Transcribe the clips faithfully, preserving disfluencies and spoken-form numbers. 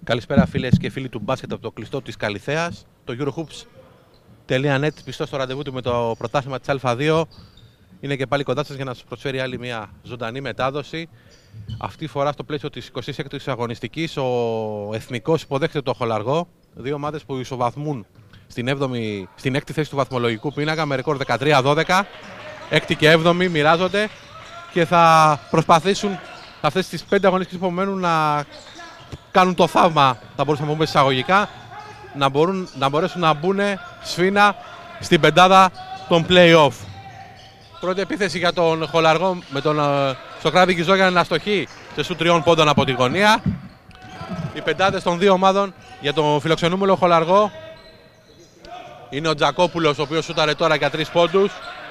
Καλησπέρα φίλες και φίλοι του μπάσκετ από το κλειστό της Καλιθέας. Το Eurohoops τελεία net πιστό στο ραντεβού του με το πρωτάθλημα της Α δύο είναι και πάλι κοντά σας για να σας προσφέρει άλλη μια ζωντανή μετάδοση. Αυτή τη φορά στο πλαίσιο της εικοστής έκτης αγωνιστικής ο Εθνικός υποδέχεται το Χολαργό. Δύο ομάδες που ισοβαθμούν στην, έβδομη, στην έκτη θέση του βαθμολογικού πίνακα με ρεκόρ δεκατρία δώδεκα. Έκτη και έβδομη μοιράζονται και θα προσπαθήσουν αυτές τις πέντε αγωνιστικές που μένουν να κάνουν το θαύμα, θα μπορούσαμε να πούμε εισαγωγικά, να, μπορούν, να μπορέσουν να μπουν σφίνα στην πεντάδα των play-off. Πρώτη επίθεση για τον Χολαργό με τον Σοκράτη Κιζόγιαννη να αστοχεί σε σου τριών πόντων από τη γωνία. Οι πεντάδες των δύο ομάδων για τον φιλοξενούμενο Χολαργό είναι ο Τζακόπουλος, ο οποίος σούταρε τώρα για τρεις πόντους.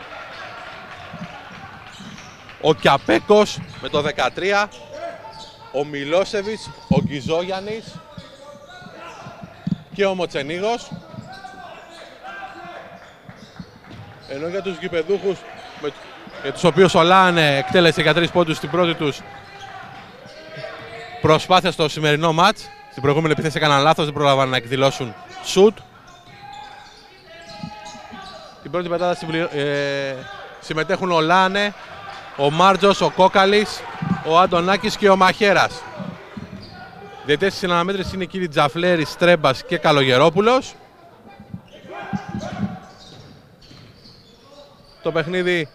Ο Κιαπέκος με το δεκατρία. Ο Μιλόσεβιτς, ο Γκιζόγιαννης και ο Μοτσενίγος. Ενώ για τους γηπεδούχους, με, για τους οποίους ο Λάνε εκτέλεσε για τρεις πόντους στην πρώτη τους προσπάθεια στο σημερινό μάτς. Στην προηγούμενη επίθεση έκαναν λάθος, δεν πρόλαβαν να εκδηλώσουν σουτ. Στην πρώτη πετάδα ε, συμμετέχουν ο Λάνε, ο Μάρτζος, ο Κόκαλης, ο Αντωνάκης και ο Μαχέρας. Διαιτητές στην αναμέτρηση είναι οι κύριοι Τζαφλέρης, Στρέμπας και Καλογερόπουλος. Το παιχνίδι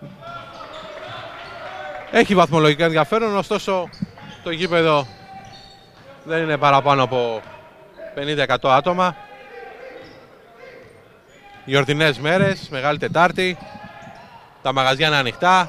έχει βαθμολογικά ενδιαφέρον, ωστόσο το γήπεδο δεν είναι παραπάνω από πενήντα εκατό άτομα. Γιορτινές μέρες, Μεγάλη Τετάρτη, τα μαγαζιά είναι ανοιχτά.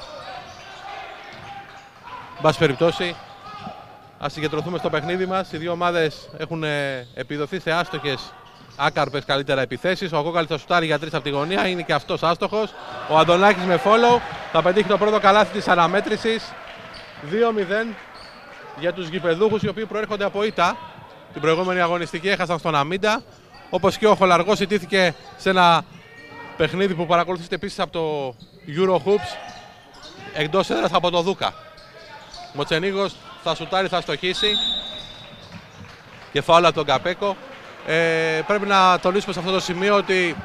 Εν πάση περιπτώσει, ας συγκεντρωθούμε στο παιχνίδι μας. Οι δύο ομάδες έχουν επιδοθεί σε άστοχες, άκαρπες καλύτερα επιθέσεις. Ο Κόκαλης θα σουτάρει για τρεις από τη γωνία, είναι και αυτός άστοχος. Ο Αντωνάκης με follow θα πετύχει το πρώτο καλάθι της αναμέτρησης. δύο μηδέν για τους γηπεδούχους, οι οποίοι προέρχονται από ήττα. Την προηγούμενη αγωνιστική έχασαν στον Αμίντα. Όπως και ο Χολαργός ιτήθηκε σε ένα παιχνίδι που παρακολουθήσετε επίσης από το Eurohoops εκτός έδρας από το Δούκα. Μοτσενίγος θα σουτάρει, θα στοχίσει και φάουλ από τον Καπέκο. Ε, πρέπει να τονίσουμε σε αυτό το σημείο ότι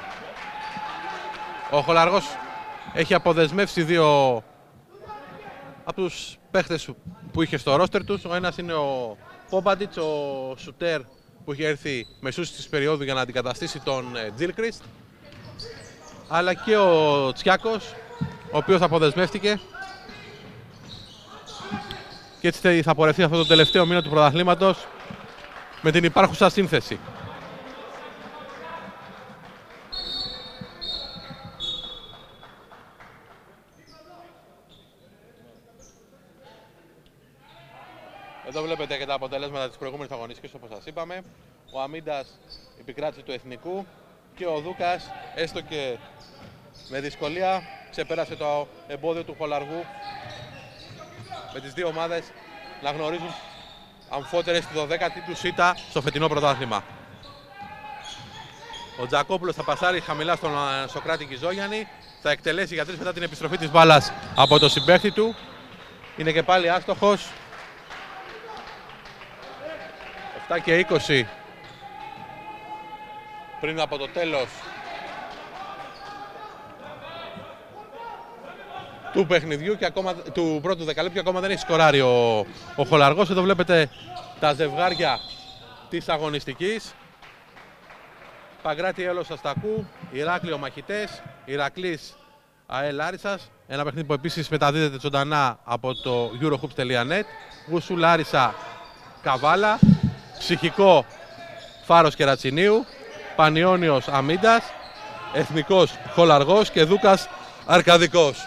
ο Χολαργός έχει αποδεσμεύσει δύο από τους παίχτες που είχε στο ρόστερ τους. Ο ένας είναι ο Πόμπαντιτς, ο σουτέρ που είχε έρθει μεσούς της περίοδου για να αντικαταστήσει τον Τζίλκριστ, αλλά και ο Τσιάκος, ο οποίος αποδεσμεύτηκε και έτσι θα πορευτεί αυτό το τελευταίο μήνα του πρωταθλήματος με την υπάρχουσα σύνθεση. Εδώ βλέπετε και τα αποτελέσματα της προηγούμενης αγωνιστικής, όπως σας είπαμε. Ο Αμίντας επικράτησε του Εθνικού και ο Δούκας, έστω και με δυσκολία, ξεπέρασε το εμπόδιο του Χολαργού, με τις δύο ομάδες να γνωρίζουν αμφότερες τη δωδέκατη του ήττα στο φετινό πρωτάθλημα. Ο Τζακόπουλος θα πασάρει χαμηλά στον Σοκράτη Κιζόγιαννη, θα εκτελέσει για τρεις μετά την επιστροφή της μπάλας από το συμπαίχτη του. Είναι και πάλι άστοχος. επτά και είκοσι πριν από το τέλος του παιχνιδιού και ακόμα, του πρώτου δεκαλέπτου, ακόμα δεν έχει σκοράρει ο, ο Χολαργός. Εδώ βλέπετε τα ζευγάρια της αγωνιστικής. Παγκράτη Έλος Αστακού, Ηράκλειο Μαχητές, Ηρακλής ΑΕΛ Λάρισσας. Ένα παιχνίδι που επίσης μεταδίδεται ζωντανά από το Eurohoops τελεία net. Γουσού Λάρισα Καβάλα, Ψυχικό Φάρος Κερατσινίου, Πανιώνιος Αμίντας, Εθνικός Χολαργός και Δούκας Αρκαδικός.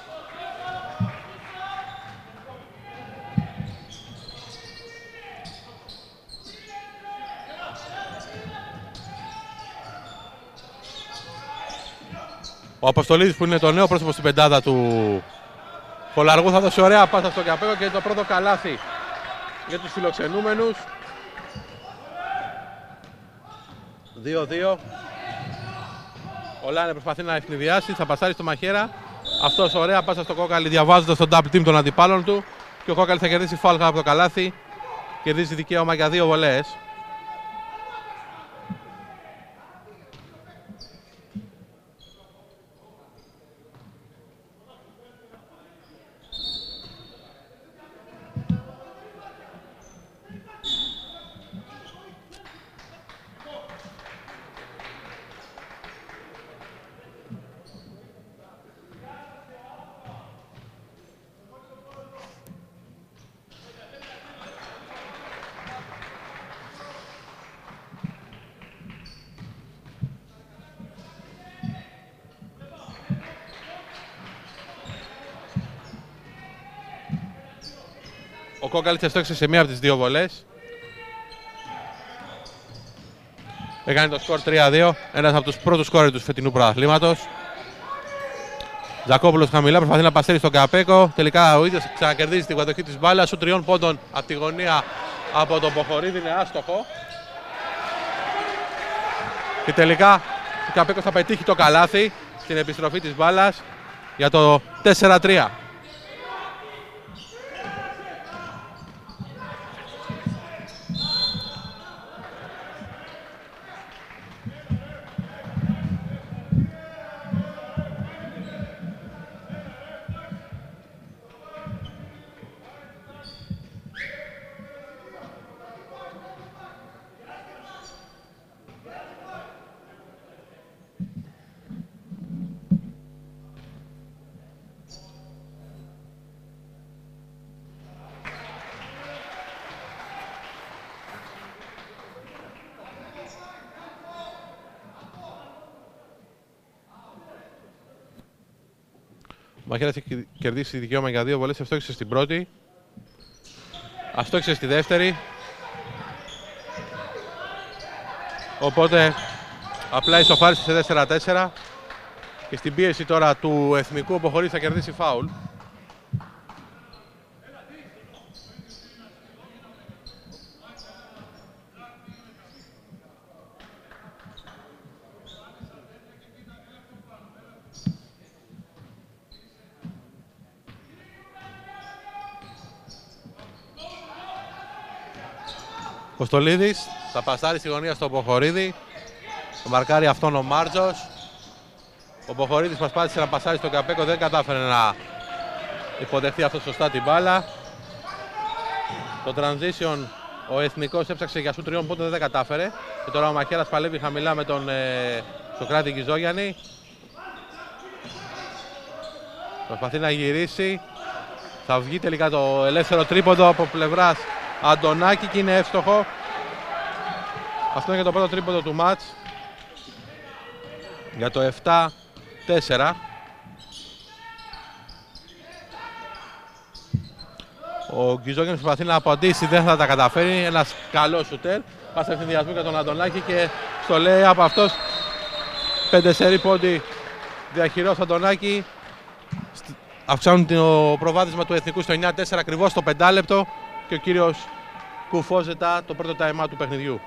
Ο Αποστολίδης, που είναι το νέο πρόσωπο στην πεντάδα του Χολαργού, θα δώσει ωραία πάσα στο Καπέκο και το πρώτο καλάθι για τους φιλοξενούμενους. δύο δύο. Ο Λάνε προσπαθεί να ευνηδιάσει, θα πασάρει στο Μαχέρα. Αυτός ωραία πάσα στο Κόκαλη, διαβάζοντας τον double team των αντιπάλων του. Και ο Κόκαλη θα κερδίσει φάουλ από το καλάθι. Κερδίζει δικαίωμα για δύο βολές. Ο Κόκαλης εστόχισε σε μία από τις δύο βολές. Έκανε το σκορ τρία δύο, ένας από τους πρώτους σκόρερ του φετινού πρωταθλήματος. Τζακόπουλος χαμηλά, προσπαθεί να πασέρει στον Καπέκο. Τελικά ο ίδιος ξανακερδίζει την κατοχή της μπάλας. Σου τριών πόντων από τη γωνία από τον Ποχορίδη, είναι άστοχο. Και τελικά ο Καπέκος θα πετύχει το καλάθι στην επιστροφή της μπάλας για το τέσσερα τρία. Ο Μαχαίρας έχει κερδίσει δικαίωμα για δύο βολές, αστόχησε στην πρώτη, αστόχησε στη δεύτερη. Οπότε απλά ισοφάρισε σε τέσσερα τέσσερα και στην πίεση τώρα του Εθνικού ο Ποχορίδης θα κερδίσει φάουλ. Κοστολίδης θα πασάρει στη γωνία στον Ποχορίδη. Το μαρκάρει αυτόν ο Μάρτζος. Ο Ποχορίδης προσπάθησε να πασάρει στον Καπέκο, δεν κατάφερε να υποδεχθεί αυτό σωστά την μπάλα. Το transition ο Εθνικός έψαξε για σου τριών πόντων, δεν κατάφερε. Και τώρα ο Μαχαίρας παλεύει χαμηλά με τον ε, Σοκράτη Γκυζόγιαννη. Προσπαθεί να γυρίσει. Θα βγει τελικά το ελεύθερο τρίποντο από πλευράς Αντωνάκη και είναι εύστοχο. Αυτό είναι και το πρώτο τρίποντο του μάτς για το επτά τέσσερα. Ο Γκυζόγιαννης προσπαθεί να απαντήσει, δεν θα τα καταφέρει. Ένας καλός σουτέρ. Πάσα ευθυνδιασμού για τον Αντωνάκη και στο λέει από αυτός πέντε σερί πόντι διαχειρός Αντωνάκη. Αυξάνουν το προβάδισμα του Εθνικού στο εννιά τέσσερα ακριβώς στο πεντάλεπτο και ο κύριος Κουφός ζητά το πρώτο time out του παιχνιδιού.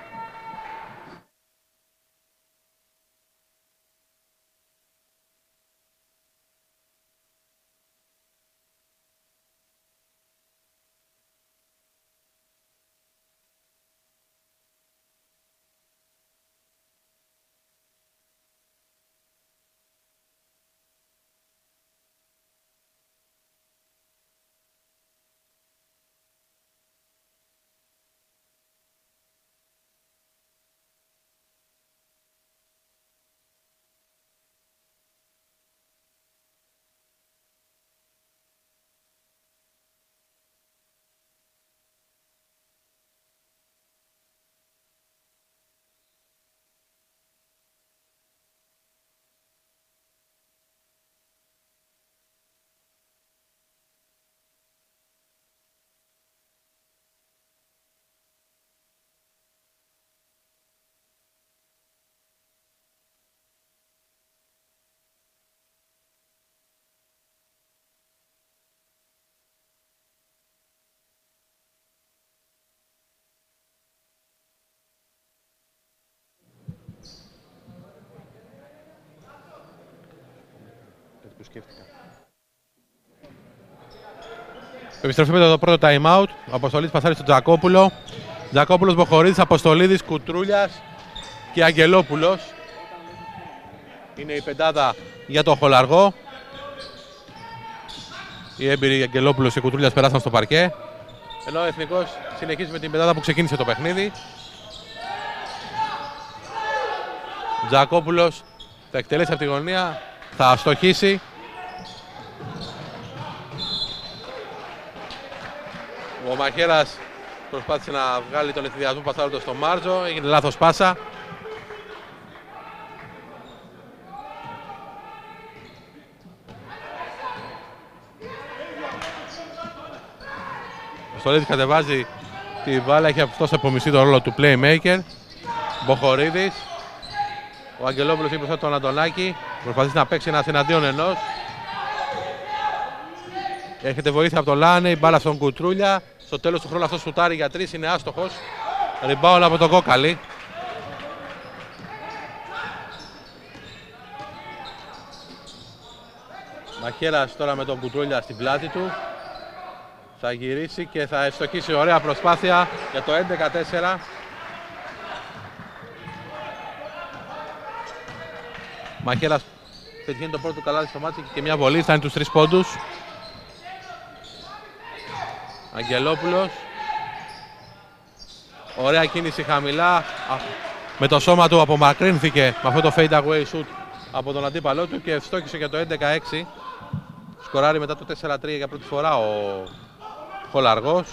Επιστροφή με το πρώτο time out. Ο Αποστολίδης πασάρει στον Τζακόπουλο. Τζακόπουλος, Ποχορίδης, Αποστολίδης, Κουτρούλιας και Αγγελόπουλος. Είναι η πεντάδα για το Χολαργό. Οι έμπειροι Αγγελόπουλος και Κουτρούλιας περάσαν στο παρκέ. Ενώ ο Εθνικός συνεχίζει με την πεντάδα που ξεκίνησε το παιχνίδι. Τζακόπουλος θα εκτελέσει από τη γωνία, θα αστοχίσει. Ο Μαχαίρας προσπάθησε να βγάλει τον ευθυνδιασμό πασάροντας στο Μάρτζο, έγινε λάθος πάσα. Αποστολίδης κατεβάζει τη μπάλα, έχει αυτός απομισθεί τον ρόλο του playmaker. Μποχορίδης. Ο Αγγελόπουλος έχει μπροστά τον Αντωνάκη. Προσπαθεί να παίξει ένας εναντίον ενός. Έχετε βοήθεια από τον Λάνε, η μπάλα στον Κουτρούλια. Στο τέλος του χρόνου αυτός σουτάρει για τρεις, είναι άστοχος. Rebound από τον Κόκαλη. Μαχαίρας τώρα με τον Κουτρούλια στην πλάτη του. Θα γυρίσει και θα ευστοχίσει, ωραία προσπάθεια για το έντεκα τέσσερα. Μαχαίρας πετυχαίνει το πρώτο του καλάθι στο μάτι και μια βολή, φτάνει τους τρεις πόντους. Αγγελόπουλος. Ωραία κίνηση χαμηλά. Με το σώμα του απομακρύνθηκε με αυτό το fade away shoot από τον αντίπαλό του και ευστόχησε για το έντεκα έξι. Σκοράρει μετά το τέσσερα τρία για πρώτη φορά ο Χολαργός.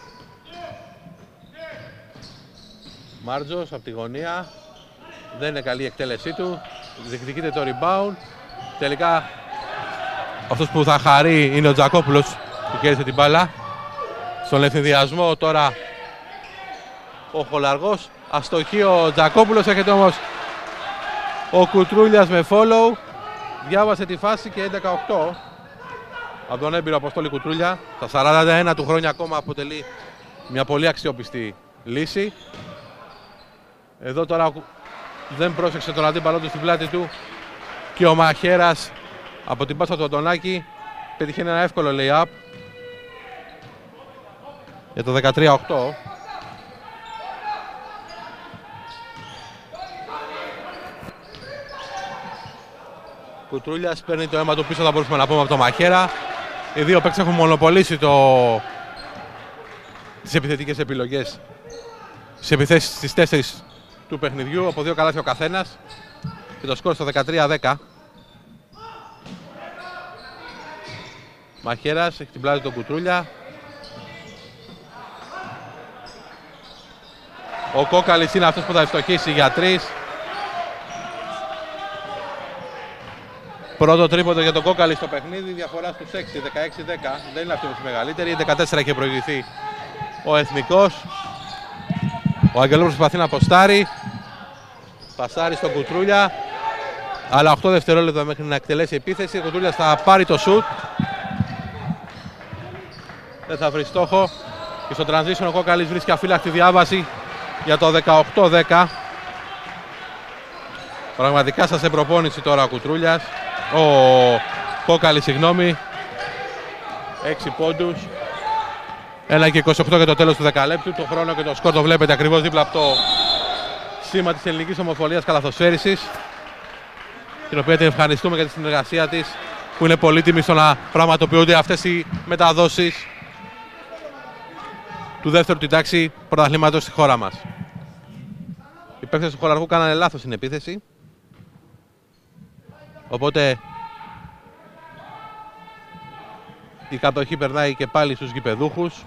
Μάρτζος από τη γωνία. Δεν είναι καλή η εκτέλεσή του. Διεκδικείται το rebound. Τελικά αυτός που θα χαρεί είναι ο Τζακόπουλος που κέρδισε την μπάλα. Στον ευθυνδιασμό τώρα ο Χολαργός. Αστοχεί ο Τζακόπουλος, έχετε όμως ο Κουτρούλιας με follow. Διάβασε τη φάση και έντεκα οκτώ από τον έμπειρο Αποστόλη Κουτρούλια. Στα σαράντα ένα του χρόνια ακόμα αποτελεί μια πολύ αξιόπιστη λύση. Εδώ τώρα δεν πρόσεξε τον αντίπαλό του στην πλάτη του και ο Μαχαίρας από την πάσα του Αντωνάκη πετυχαίνει ένα εύκολο lay-up για το δεκατρία οκτώ. Κουτρούλιας παίρνει το αίμα του πίσω, θα μπορούσαμε να πούμε, από το Μαχαίρα. Οι δύο παίκτες έχουν μονοπολίσει το... τις επιθετικές επιλογές, τις επιθέσεις στις τέσσερις του παιχνιδιού, από δύο καλάθια ο καθένας και το σκορ στο δεκατρία δέκα. Μαχαίρας έχει την πλάτη του Κουτρούλια. Ο Κόκαλης είναι αυτός που θα ευστοχίσει για τρεις. Πρώτο τρίποντο για τον Κόκαλη στο παιχνίδι, διαφορά στους έξι, δεκαέξι δέκα. Δεν είναι αυτή η μεγαλύτερη, δεκατέσσερα είχε προηγηθεί ο Εθνικός. Ο Αγγελόπουλος προσπαθεί να αποστάρει. Πασάρει στον Κουτρούλια. Αλλά οκτώ δευτερόλεπτα μέχρι να εκτελέσει επίθεση. Ο Κουτρούλιας θα πάρει το σουτ. Δεν θα βρει στόχο. Και στο transition ο Κόκαλης βρίσκει αφύλακτη διάβαση για το δεκαοκτώ δέκα. Πραγματικά σας σε προπόνηση τώρα ο Κουτρούλιας. Ο Κόκαλης, συγγνώμη. έξι πόντους. ένα και είκοσι οκτώ για το τέλος του δεκαλέπτου. Το χρόνο και το σκορ το βλέπετε ακριβώς δίπλα από το σήμα της Ελληνικής Ομοσπονδίας Καλαθοσφαίρισης, την οποία την ευχαριστούμε για τη συνεργασία της, που είναι πολύτιμη στο να πραγματοποιούνται αυτές οι μεταδόσεις του δεύτερου την τάξη πρωταθλήματος στη χώρα μας. Οι παίκτες του Χολαργού κάνανε λάθος στην επίθεση, οπότε η κατοχή περνάει και πάλι στους γηπεδούχους.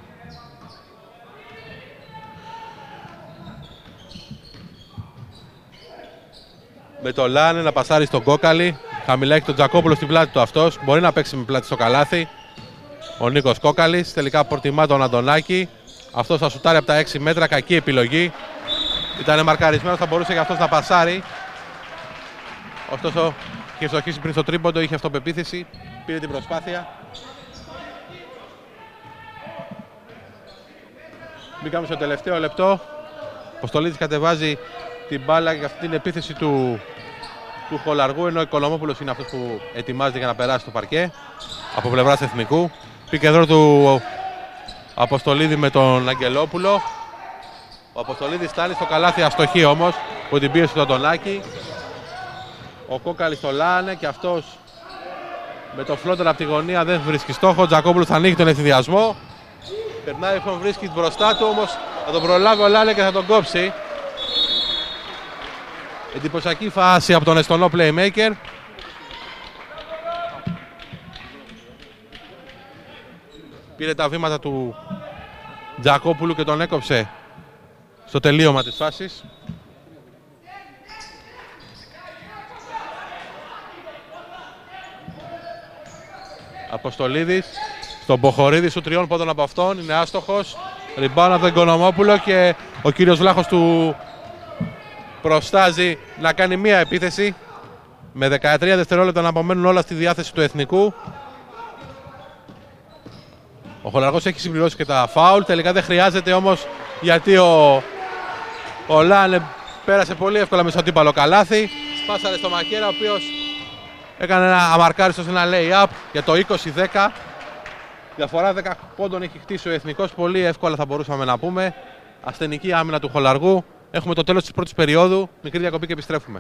Με το Λάνε να πασάρει στον Κόκαλη. Χαμηλά έχει τον Τζακόπουλο στην πλάτη του αυτός. Μπορεί να παίξει με πλάτη στο καλάθι. Ο Νίκος Κόκαλης. Τελικά προτιμά τον Αντωνάκη. Αυτός θα σουτάρει από τα έξι μέτρα. Κακή επιλογή. Ήταν μαρκαρισμένος, θα μπορούσε για αυτός να πασάρει. Ωστόσο, είχε ευστοχίσει πριν στο τρίποντο, είχε αυτοπεποίθηση. Πήρε την προσπάθεια. Μπήκαμε στο τελευταίο λεπτό. Ο Στολίδης κατεβάζει την μπάλα για αυτή την επίθεση του, του Χολαργού, ενώ ο Οικονομόπουλος είναι αυτός που ετοιμάζεται για να περάσει το παρκέ από πλευράς Εθνικού. Πήκε εδώ του Αποστολίδη με τον Αγγελόπουλο. Ο Αποστολίδης στάλει στο καλάθι, αστοχή όμως, που την πίεση του Αντωνάκη. Ο Κόκαλης το Λάνε και αυτός με το φλότερ από τη γωνία δεν βρίσκει στόχο. Ο Τζακόπουλος θα ανοίγει τον ευθυνδιασμό. Περνάει, λοιπόν, βρίσκει μπροστά του, όμως θα τον προλάβει ο Λάνε και θα τον κόψει. Εντυπωσιακή φάση από τον Εστονό playmaker. Πήρε τα βήματα του Τζακόπουλου και τον έκοψε στο τελείωμα της φάσης. Αποστολίδης Στον Ποχορίδη σου τριών πόντων από αυτόν, είναι άστοχος. Ριμπάουν από τον Οικονομόπουλο και ο κύριος Βλάχος του προστάζει να κάνει μία επίθεση. Με δεκατρία δευτερόλεπτα να απομένουν όλα στη διάθεση του Εθνικού. Ο Χολαργός έχει συμπληρώσει και τα φάουλ. Τελικά δεν χρειάζεται όμως, γιατί ο, ο Λάνε πέρασε πολύ εύκολα με στο αντίπαλο καλάθι. Σπάσαρε στο Μαχαίρα, ο οποίος έκανε ένα αμαρκάριστο σε ένα lay-up για το είκοσι δέκα. Διαφορά δέκα πόντων έχει χτίσει ο Εθνικός. Πολύ εύκολα θα μπορούσαμε να πούμε. Ασθενική άμυνα του Χολαργού. Έχουμε το τέλος της πρώτης περίοδου. Μικρή διακοπή και επιστρέφουμε.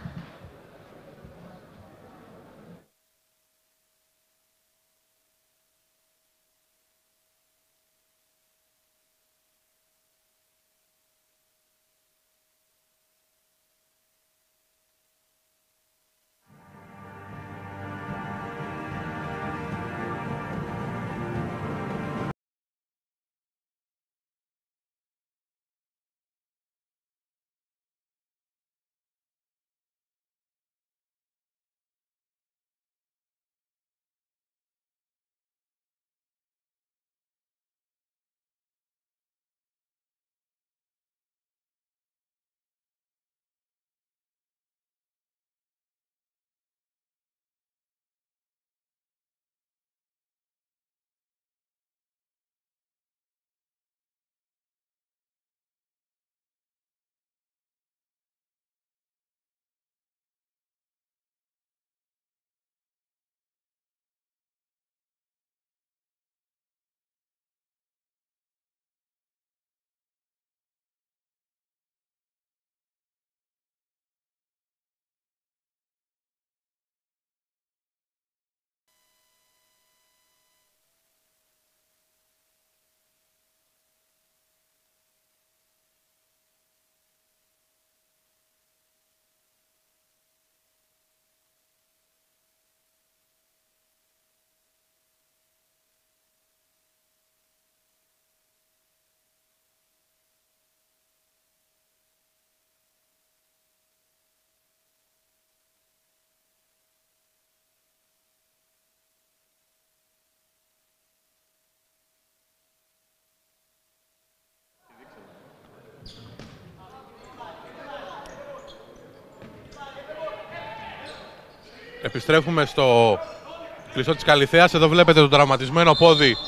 Επιστρέφουμε στο κλειστό της Καλιθέας. Εδώ βλέπετε το τραυματισμένο πόδι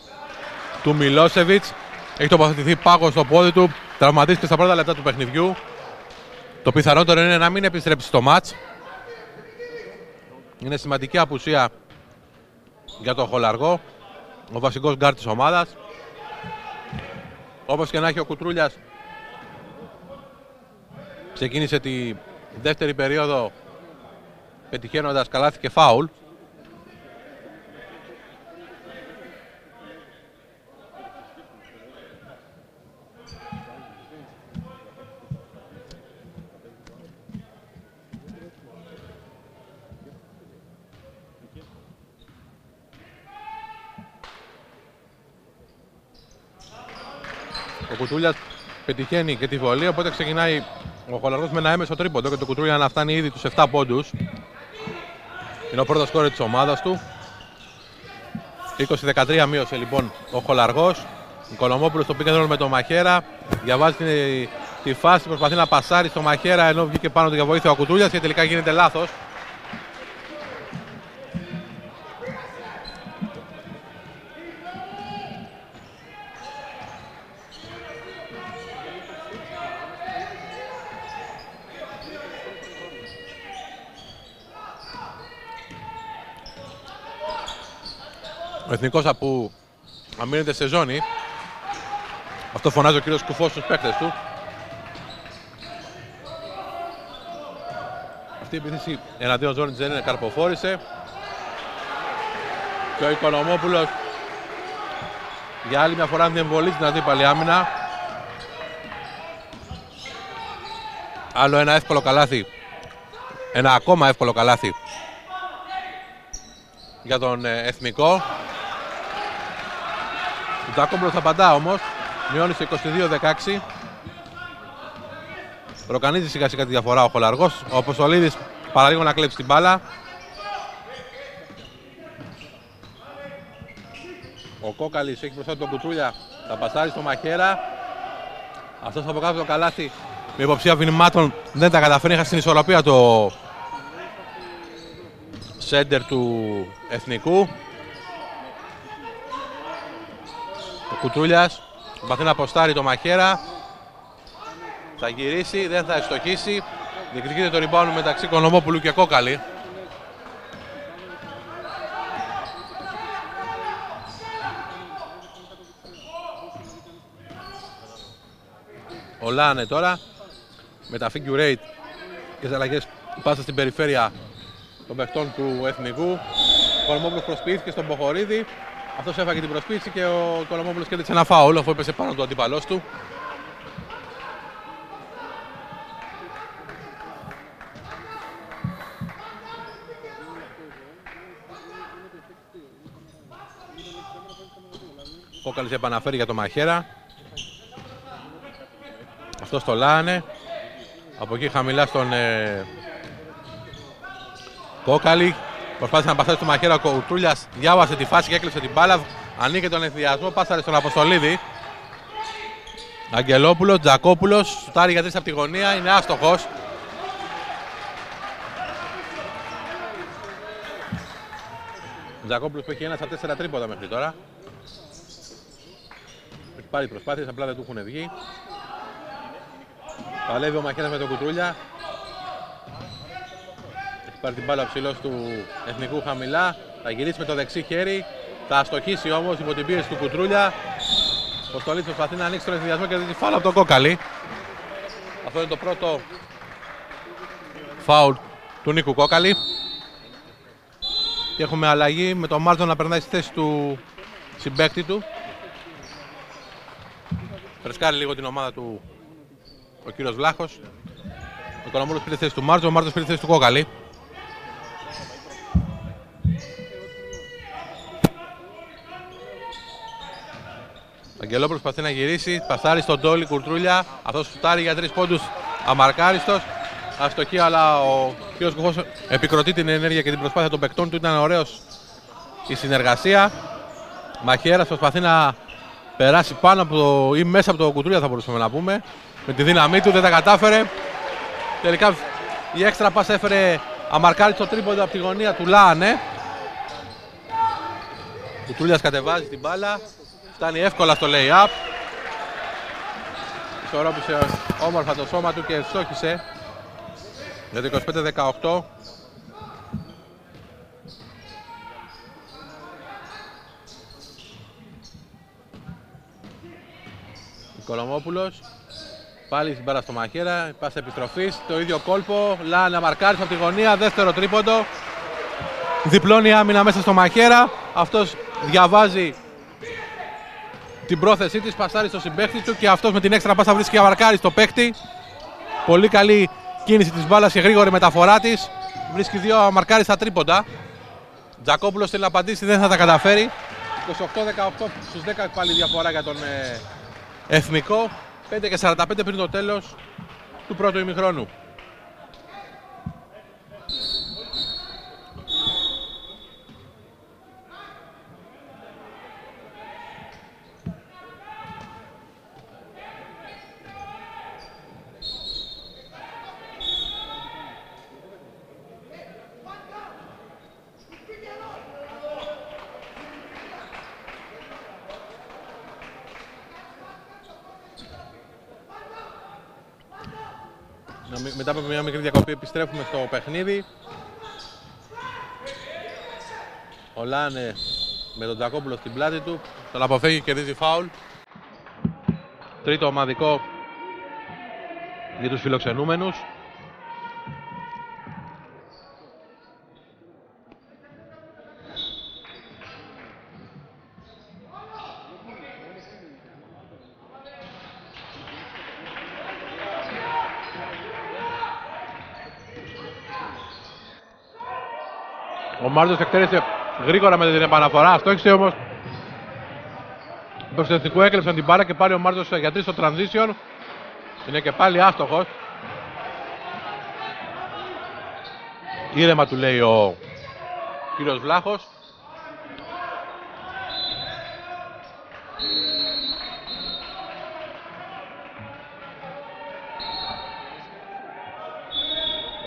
του Μιλόσεβιτς. Έχει τοποθετηθεί πάγος στο πόδι του. Τραυματίστηκε στα πρώτα λεπτά του παιχνιδιού. Το πιθανότερο είναι να μην επιστρέψει στο μάτς. Είναι σημαντική απουσία για τον Χολαργό, ο βασικός γκάρ της ομάδας. Όπως και να έχει, ο Κουτρούλιας ξεκίνησε τη δεύτερη περίοδο πετυχαίνοντας καλάθι και φάουλ. Ο Κουτρούλιας πετυχαίνει και τη βολή, οπότε ξεκινάει ο Χολαργός με ένα έμεσο τρίποντο και το Κουτρούλια να φτάνει ήδη τους επτά πόντους. Είναι ο πρώτος σκόρερ της ομάδας του. είκοσι δεκατρία μείωσε λοιπόν ο Χολαργός. Οικονομόπουλος στο pick and roll με τον Μαχαίρα. Διαβάζει τη, τη φάση, προσπαθεί να πασάρει στο Μαχαίρα ενώ βγήκε πάνω του για βοήθεια ο Κουτρούλιας και τελικά γίνεται λάθος. Ο Εθνικός που αμήνεται σε ζώνη. Αυτό φωνάζει ο κύριος Κουφός στους παίκτες του. Αυτή η επίθεση εναντίον ζώνης δεν είναι, καρποφόρησε. Και ο Οικονομόπουλος για άλλη μια φορά διεμβολίζει την αντίπαλη άμυνα. Άλλο ένα εύκολο καλάθι. Ένα ακόμα εύκολο καλάθι για τον Εθνικό. Ο Τζάκομπλος θα απαντά όμως. Μειώνει σε είκοσι δύο δεκαέξι. Ροκανίζει σιγά σιγά τη διαφορά ο Χολαργός. Ο Αποστολίδης παραλίγο να κλέψει την μπάλα. Ο Κόκαλης έχει μπροστά τον Κουτρούλια, θα πασάρει στο Μαχέρα. Αυτός από κάτω το καλάθι με υποψία βηνημάτων δεν τα καταφέρνει, είχα στην ισορροπία το σέντερ του Εθνικού. Ο Κουτρούλιας προσπαθεί να αποστάρει το Μαχέρα. Θα γυρίσει, δεν θα ευστοχίσει. Διεκδικείται το rebound μεταξύ Κονομόπουλου και Κόκαλη. Ο Λάνε τώρα με τα figure eight και τις αλλαγές πάσα στην περιφέρεια των παιχτών του Εθνικού. Ο Κονομόπουλος προσποιήθηκε στον Ποχορίδη. Αυτός έφαγε την προσποίηση και ο Κονομόπουλος κέρδισε ένα φάουλ αφού έπεσε πάνω του αντίπαλός του. Ο Κόκαλης επαναφέρει για το Μαχέρα. Αυτό το Λάνε. Από εκεί χαμηλά στον ε, Κόκαλη. Προσπάθησε να πασάρει στο Μαχέρα. Ο Κουτρούλιας διάβασε τη φάση και έκλειψε την μπάλα. Ανοίγει τον ενθουσιασμό. Πάσαρε στον Αποστολίδη. Αγγελόπουλος, Τζακόπουλος. Σουτάρει για τρεις από τη γωνία. Είναι άστοχος. Τζακόπουλος που έχει ένα στα τέσσερα τρίποτα μέχρι τώρα. Έχει πάρει προσπάθειες, απλά δεν του έχουν βγει. Παλεύει ο Μαχέρας με τον Κουτρούλια. Έχει πάρει την μπάλα ψηλός του Εθνικού χαμηλά. Θα γυρίσει με το δεξί χέρι. Θα αστοχίσει όμως υπό την πίεση του Κουτρούλια. Ο Στολίτης προσπαθεί να ανοίξει τον ενθουσιασμό και δει τη φάουλ από τον Κόκαλη. Αυτό είναι το πρώτο φάουλ του Νίκου Κόκαλη. Και έχουμε αλλαγή με τον Μάρτζο να περνάει στη θέση του συμπαίκτη του. Φρεσκάρει λίγο την ομάδα του ο κύριος Βλάχος. Ο Κονομόπουλος πήρε θέση του Μάρτζο, ο Μάρτζος πήρε θέση του Κόκαλη. Ο Αγγελόπουλος προσπαθεί να γυρίσει, πασάρει στον Τόλι Κουρτρούλια. Αυτός σουτάρει για τρεις πόντους, αμαρκάριστος. Αστοχή, αλλά ο κύριος Κουφός επικροτεί την ενέργεια και την προσπάθεια των παικτών του. Ήταν ωραίος η συνεργασία. Μαχαίρας προσπαθεί να περάσει πάνω από το, ή μέσα από το Κουτρούλια, θα μπορούσαμε να πούμε. Με τη δύναμή του δεν τα κατάφερε. Τελικά η έξτρα πάσα έφερε αμαρκάριστο τρίποντο από τη γωνία του Λάνε. Ο Κουτρούλιας κατεβάζει την μπάλα. Φτάνει εύκολα στο lay-up. Ισορρόπησε όμορφα το σώμα του και ευστόχησε για το είκοσι πέντε δεκαοκτώ. Κολομόπουλος. Πάλι στην μπάλα στο Μαχέρα. Πάσα επιστροφής. Το ίδιο κόλπο. Λάνε μαρκάρις από τη γωνία. Δεύτερο τρίποντο. Διπλώνει άμυνα μέσα στο Μαχέρα. Αυτός διαβάζει την πρόθεσή της. Πασάρει στο συμπαίχτη του και αυτός με την έξτρα πάσα βρίσκει αμαρκάρι στο παίχτη. Πολύ καλή κίνηση της μπάλας και γρήγορη μεταφορά της. Βρίσκει δύο αμαρκάριστα τρίποντα. Τζακόπουλος θέλει να απαντήσει, δεν θα τα καταφέρει. είκοσι οκτώ δεκαοκτώ στους δέκα πάλι διαφορά για τον ε, Εθνικό. πέντε και σαράντα πέντε πριν το τέλος του πρώτου ημιχρόνου. Μετά από μια μικρή διακοπή επιστρέφουμε στο παιχνίδι. Ο Λάνε με τον Τζακόπουλο στην πλάτη του. Τον αποφεύγει και κερδίζει φάουλ. Τρίτο ομαδικό για τους φιλοξενούμενους. Ο Μάρτος εκτέλεσε γρήγορα με την επαναφορά, αστόχισε όμως. Το Εθνικό έκλεψαν την μπάλα και πάλι ο Μάρτος για τρεις στο transition. Είναι και πάλι άστοχος. Ήρεμα του λέει ο κύριος Βλάχος.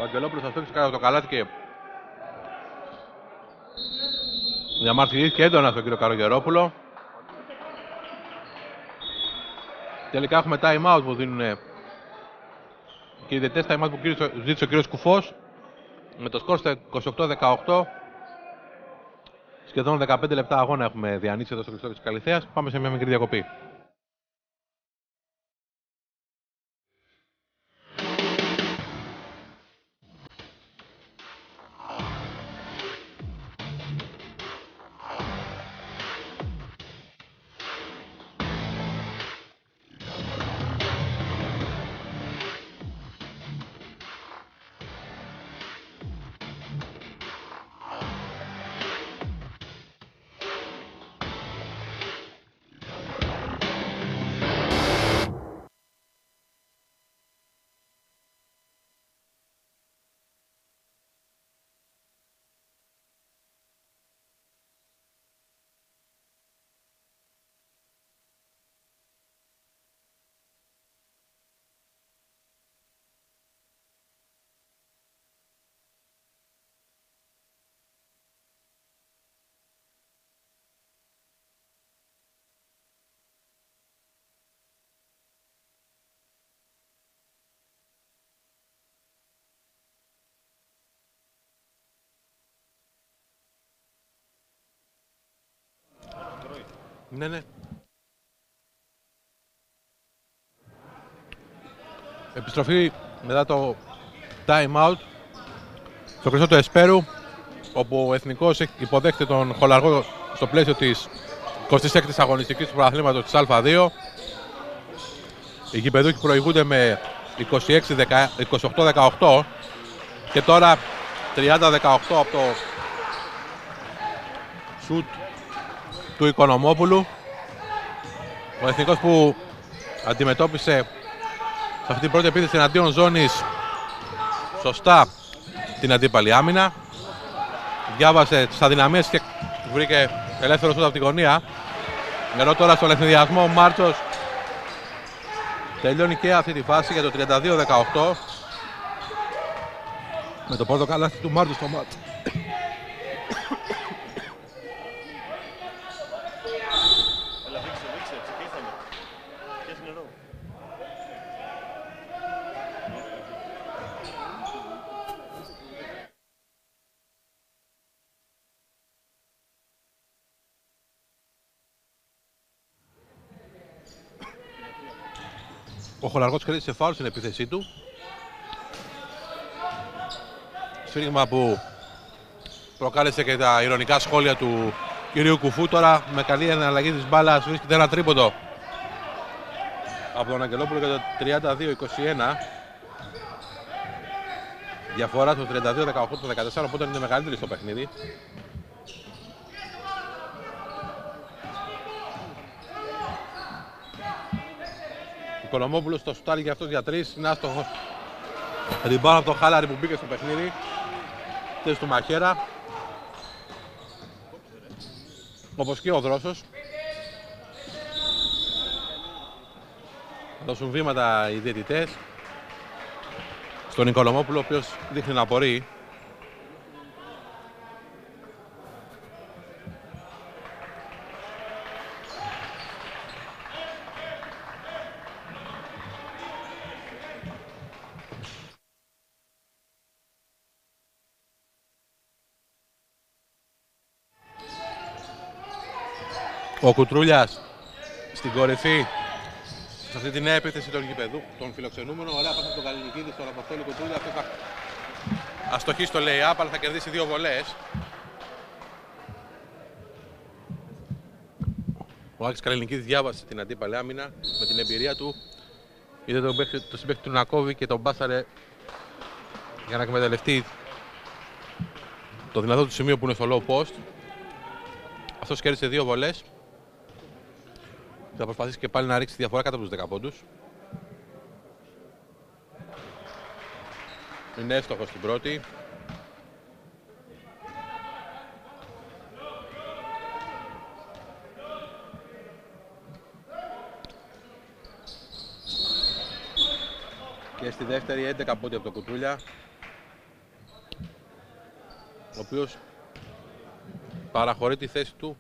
Αγγελόπουλος θα στόχισε κάτω το καλάθι και διαμαρτυρήθηκε έντονα στον κύριο Καρογερόπουλο. Τελικά έχουμε time out που δίνουν και οι διαιτητές, time out που ζήτησε ο κύριος Κουφός με το σκορ στα είκοσι οκτώ δεκαοκτώ. Σχεδόν δεκαπέντε λεπτά αγώνα έχουμε διανύσει εδώ στο Χριστό της Καλυθέας. Πάμε σε μια μικρή διακοπή. Ναι, ναι. Επιστροφή μετά το time out στο Χρυσό του Εσπέρου, όπου ο Εθνικός υποδέχεται τον Χολαργό στο πλαίσιο της εικοστής έκτης αγωνιστικής του πρωταθλήματος της Α δύο. Οι γηπεδούχοι προηγούνται με είκοσι οκτώ δεκαοκτώ και τώρα τριάντα δεκαοκτώ από το σουτ του Οικονομόπουλου. Ο Εθνικός που αντιμετώπισε σε αυτή την πρώτη επίθεση εναντίον ζώνης σωστά την αντίπαλη άμυνα. Διάβασε τις αδυναμίες και βρήκε ελεύθερο σούτ από τη γωνία. Ενώ τώρα στον ευθυνδιασμό ο Μάρτσος τελειώνει και αυτή τη φάση για το τριάντα δύο δεκαοκτώ με το πρώτο καλάθι του Μάρτσου στο μάτς. Ο Χολαργός κέρδισε φάουλ στην επίθεσή του. Σφύριγμα που προκάλεσε και τα ειρωνικά σχόλια του κυρίου Κουφού. Τώρα με καλή εναλλαγή της μπάλας βρίσκεται ένα τρίποντο από τον Αγγελόπουλο για το τριάντα δύο είκοσι ένα. Διαφορά στο τριάντα δύο δεκαοκτώ το δεκατέσσερα, οπότε είναι μεγαλύτερη στο παιχνίδι. Ο Οικονομόπουλος το σουτάρει και αυτός για τρεις, είναι άστοχος. Ριμπάουν από το Χάλαρη που μπήκε στο παιχνίδι. Θέση του Μαχέρα. Όπως και ο Δρόσος. Θα δώσουν βήματα οι διαιτητές στον Οικονομόπουλο, ο οποίος δείχνει να απορεί. Ο Κουτρούλιας στην κορυφή, σε αυτή την νέα επίθεση των γηπεδού, τον φιλοξενούμενο. Ωραία πάσα στον Καλλινικίδη, στον Αποστόλη Κουτρούλια. Αυτό θα αστοχίσει το lay-up, αλλά θα κερδίσει δύο βολές. Ο Άκης Καλλινικίδης διάβασε την αντίπαλη άμυνα με την εμπειρία του. Είδε τον το συμπαίχτη του να κόβει και τον μπάσαρε για να εκμεταλλευτεί το δυνατό του σημείο που είναι στο low post. Αυτός κέρδισε δύο βολές. Θα προσπαθήσει και πάλι να ρίξει τη διαφορά κάτω από τους δέκα πόντους. Είναι εύστοχος στην πρώτη. Και στη δεύτερη έντεκα πόντοι από το Κουτρούλια. ο οποίος παραχωρεί τη θέση του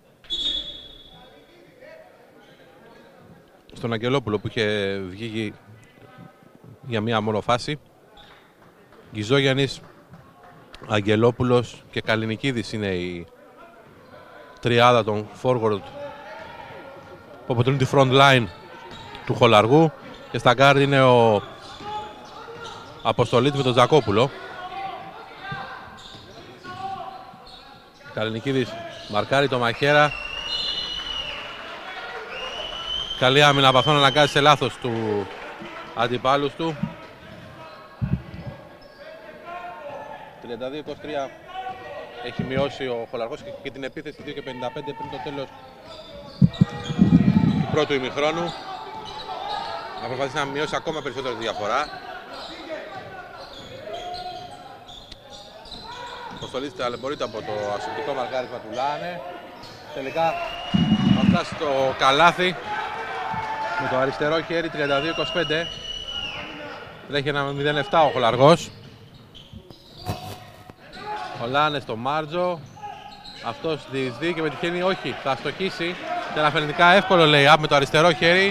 στον Αγγελόπουλο που είχε βγει για μία μόνο φάση. Γιζόγιαννης, Αγγελόπουλος και Καλινικίδης είναι η τριάδα των forward που αποτελούν τη front line του Χολαργού, και στα guard είναι ο Αποστολίτης με τον Τζακόπουλο. Καλινικίδης μαρκάρει το μαχαίρα. Καλή άμυνα από αυτόν, αναγκάζει σε λάθος του αντιπάλους του. τριάντα δύο είκοσι τρία έχει μειώσει ο Χολαργός και την επίθεση δύο και πενήντα πέντε πριν το τέλος του πρώτου ημιχρόνου. Να προσπαθήσει να μειώσει ακόμα περισσότερο τη διαφορά. Αποστολής ταλαιπωρείται από το ασυντικό μαρκάρισμα του Λάνε. Τελικά θα φτάσει στο καλάθι με το αριστερό χέρι. Τριάντα δύο είκοσι πέντε. Τρέχει ένα μηδέν επτά ο Χολαργός. Ο Λάνε στο Μάρτζο. Αυτός διεισδύει και πετυχαίνει, όχι, θα αστοχίσει. Και ένα φαινητικά εύκολο lay-up με το αριστερό χέρι.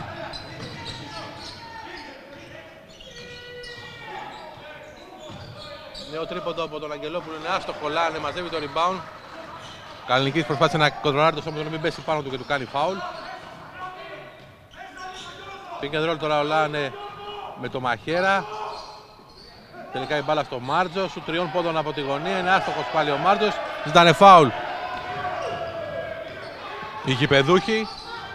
Νέο τρίποντο από τον Αγγελόπουλο, είναι άστοχο. Λάνε μαζεύει το rebound. Καλινικής προσπάθησε να κοντρολάρει το σώμα του, να μην πέσει πάνω του και του κάνει foul. Pick and roll τώρα ο Λάνε με το μαχαίρα. Τελικά η μπάλα στο Μάρτζο, σου τριών πόντων από τη γωνία, είναι άστοχος πάλι ο Μάρτζος. Ζητάνε φάουλ οι γηπεδούχοι.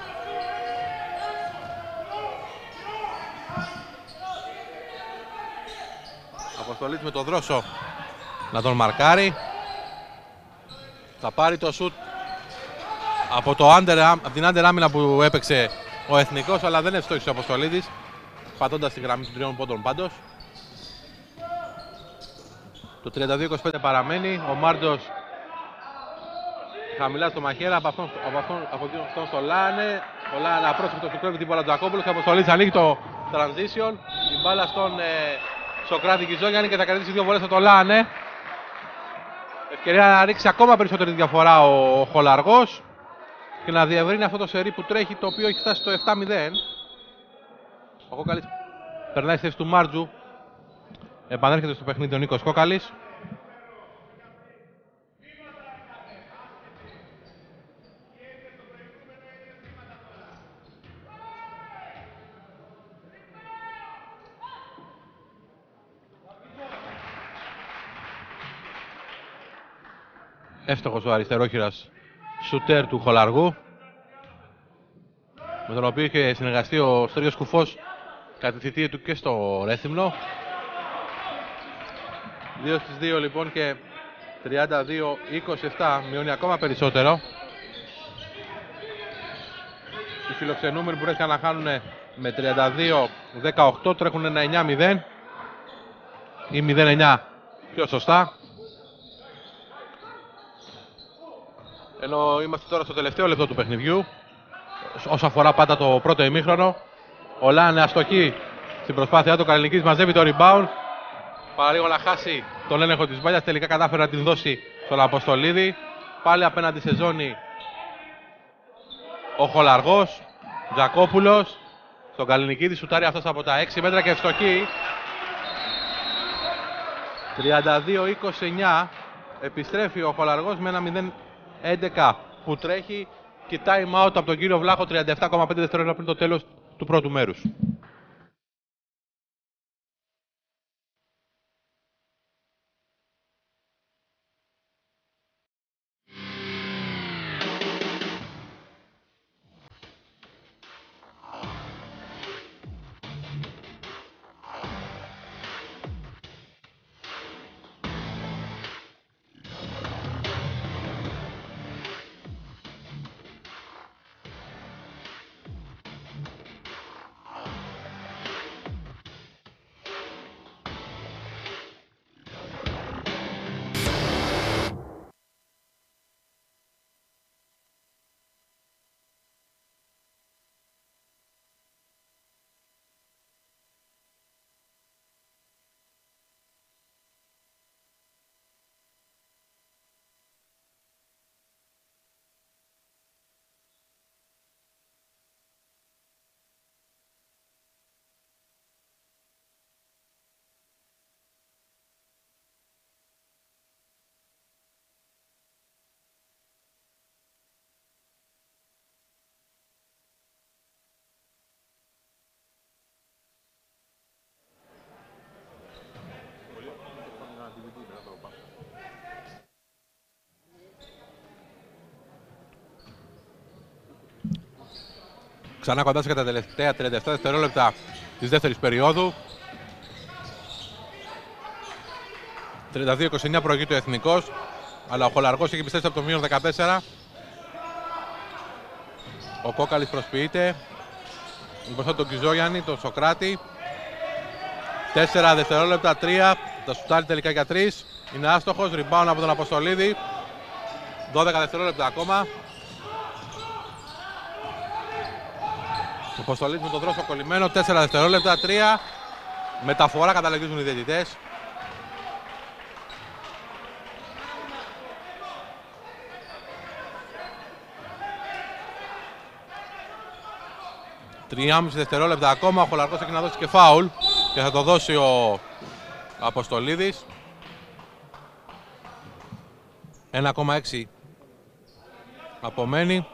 Αποστολής με τον Δρόσο να τον μαρκάρει. Θα πάρει το σουτ από, το under, από την under άμυνα που έπαιξε ο Εθνικός, αλλά δεν ευστόχησε ο Αποστολίδης, πατώντας τη γραμμή των τριών πόντων πάντως. Το τριάντα δύο είκοσι πέντε παραμένει. Ο Μάρτζος χαμηλά στο μαχαίρα, από αυτόν, από αυτόν, από αυτόν στο Λάνε. Ο Λάνε απρόσεκτος του κρέβει την μπάλα του Τζακόπουλος και ο Αποστολής ανοίγει το transition. Η μπάλα στον ε, Σοκράτη Γιζόγιαννη και θα κρατήσει δύο βολές από το Λάνε. Ευκαιρία να ρίξει ακόμα περισσότερη διαφορά ο, ο Χολαργός και να διευρύνει αυτό το σερί που τρέχει, το οποίο έχει φτάσει στο επτά μηδέν. Ο Κόκαλης περνάει στη θέση του Μάρτζου. Επανέρχεται στο παιχνίδι ο Νίκος Κόκαλης. Εύστοχος ο αριστερόχειρας σουτέρ του Χολαργού, με τον οποίο είχε συνεργαστεί ο Στρίγιος Κουφός κατά τη θητεία του και στο Ρέθυμνο. δύο στις δύο λοιπόν και τριάντα δύο είκοσι επτά, μειώνει ακόμα περισσότερο. Οι φιλοξενούμενοι που βρέθηκαν να χάνουν με τριάντα δύο δεκαοκτώ, τρέχουν ένα εννιά μηδέν ή μηδέν εννιά πιο σωστά. Ενώ είμαστε τώρα στο τελευταίο λεπτό του παιχνιδιού, όσο αφορά πάντα το πρώτο ημίχρονο. Ο Λάνε αστοχή στην προσπάθειά του, Καλινικής μαζεύει το rebound. Παραλίγο να χάσει τον έλεγχο της μπάλιας, τελικά κατάφερε να την δώσει στον Αποστολίδη. Πάλι απέναντι σε ζώνη ο Χολαργός, Τζακόπουλος, στον Καλινικίδη, σουτάρει αυτός από τα έξι μέτρα και ευστοχή. τριάντα δύο είκοσι εννιά, επιστρέφει ο Χολαργός με ένα μηδέν έντεκα που τρέχει και time out από τον κύριο Βλάχο, τριάντα επτά κόμμα πέντε δευτερόλεπτα πριν το τέλος του πρώτου μέρους. Ξανά κοντά σε τα τελευταία τριάντα επτά δευτερόλεπτα της δεύτερης περίοδου. τριάντα δύο είκοσι εννιά προηγείται ο Εθνικός, αλλά ο Χολαργός έχει επιστρέψει από το μείον δεκατέσσερα. Ο Κόκαλης προσποιείται μπροστά τον Κιζόγιαννη, τον Σοκράτη. τέσσερα δευτερόλεπτα, τρία. Τα σουτάρει τελικά για τρία. Είναι άστοχος, rebound από τον Αποστολίδη. δώδεκα δευτερόλεπτα ακόμα. Ο Αποστολίδης με τον δρόσο κολλημένο. τέσσερα δευτερόλεπτα, τρία. Μεταφορά καταλογίζουν οι διαιτητές. τριάμισι δευτερόλεπτα ακόμα. Ο Χολαργός έχει να δώσει και φάουλ και θα το δώσει ο Αποστολίδης. ένα κόμμα έξι απομένει.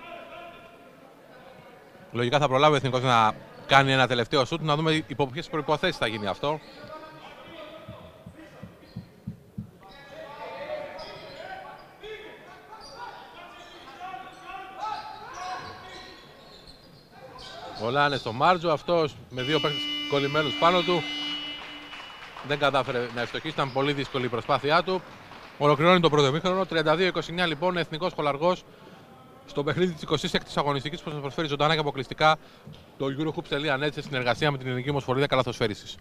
Λογικά θα προλάβει ο Εθνικός να κάνει ένα τελευταίο σούτ. Να δούμε υπό ποιες προϋποθέσεις θα γίνει αυτό. Ο Λάνες στο Μάρτζο, αυτός με δύο παίκτες κολλημένους πάνω του δεν κατάφερε να ευστοχίσει, ήταν πολύ δύσκολη η προσπάθειά του. Ολοκληρώνει το πρώτο ημίχρονο, τριάντα δύο είκοσι εννιά λοιπόν, Εθνικός Χολαργός στο παιχνίδι της εικοστής έκτης αγωνιστικής που σας προσφέρει ζωντανά και αποκλειστικά το Eurohoops τελεία net σε συνεργασία με την Ελληνική Ομοσπονδία Καλαθοσφαίρισης.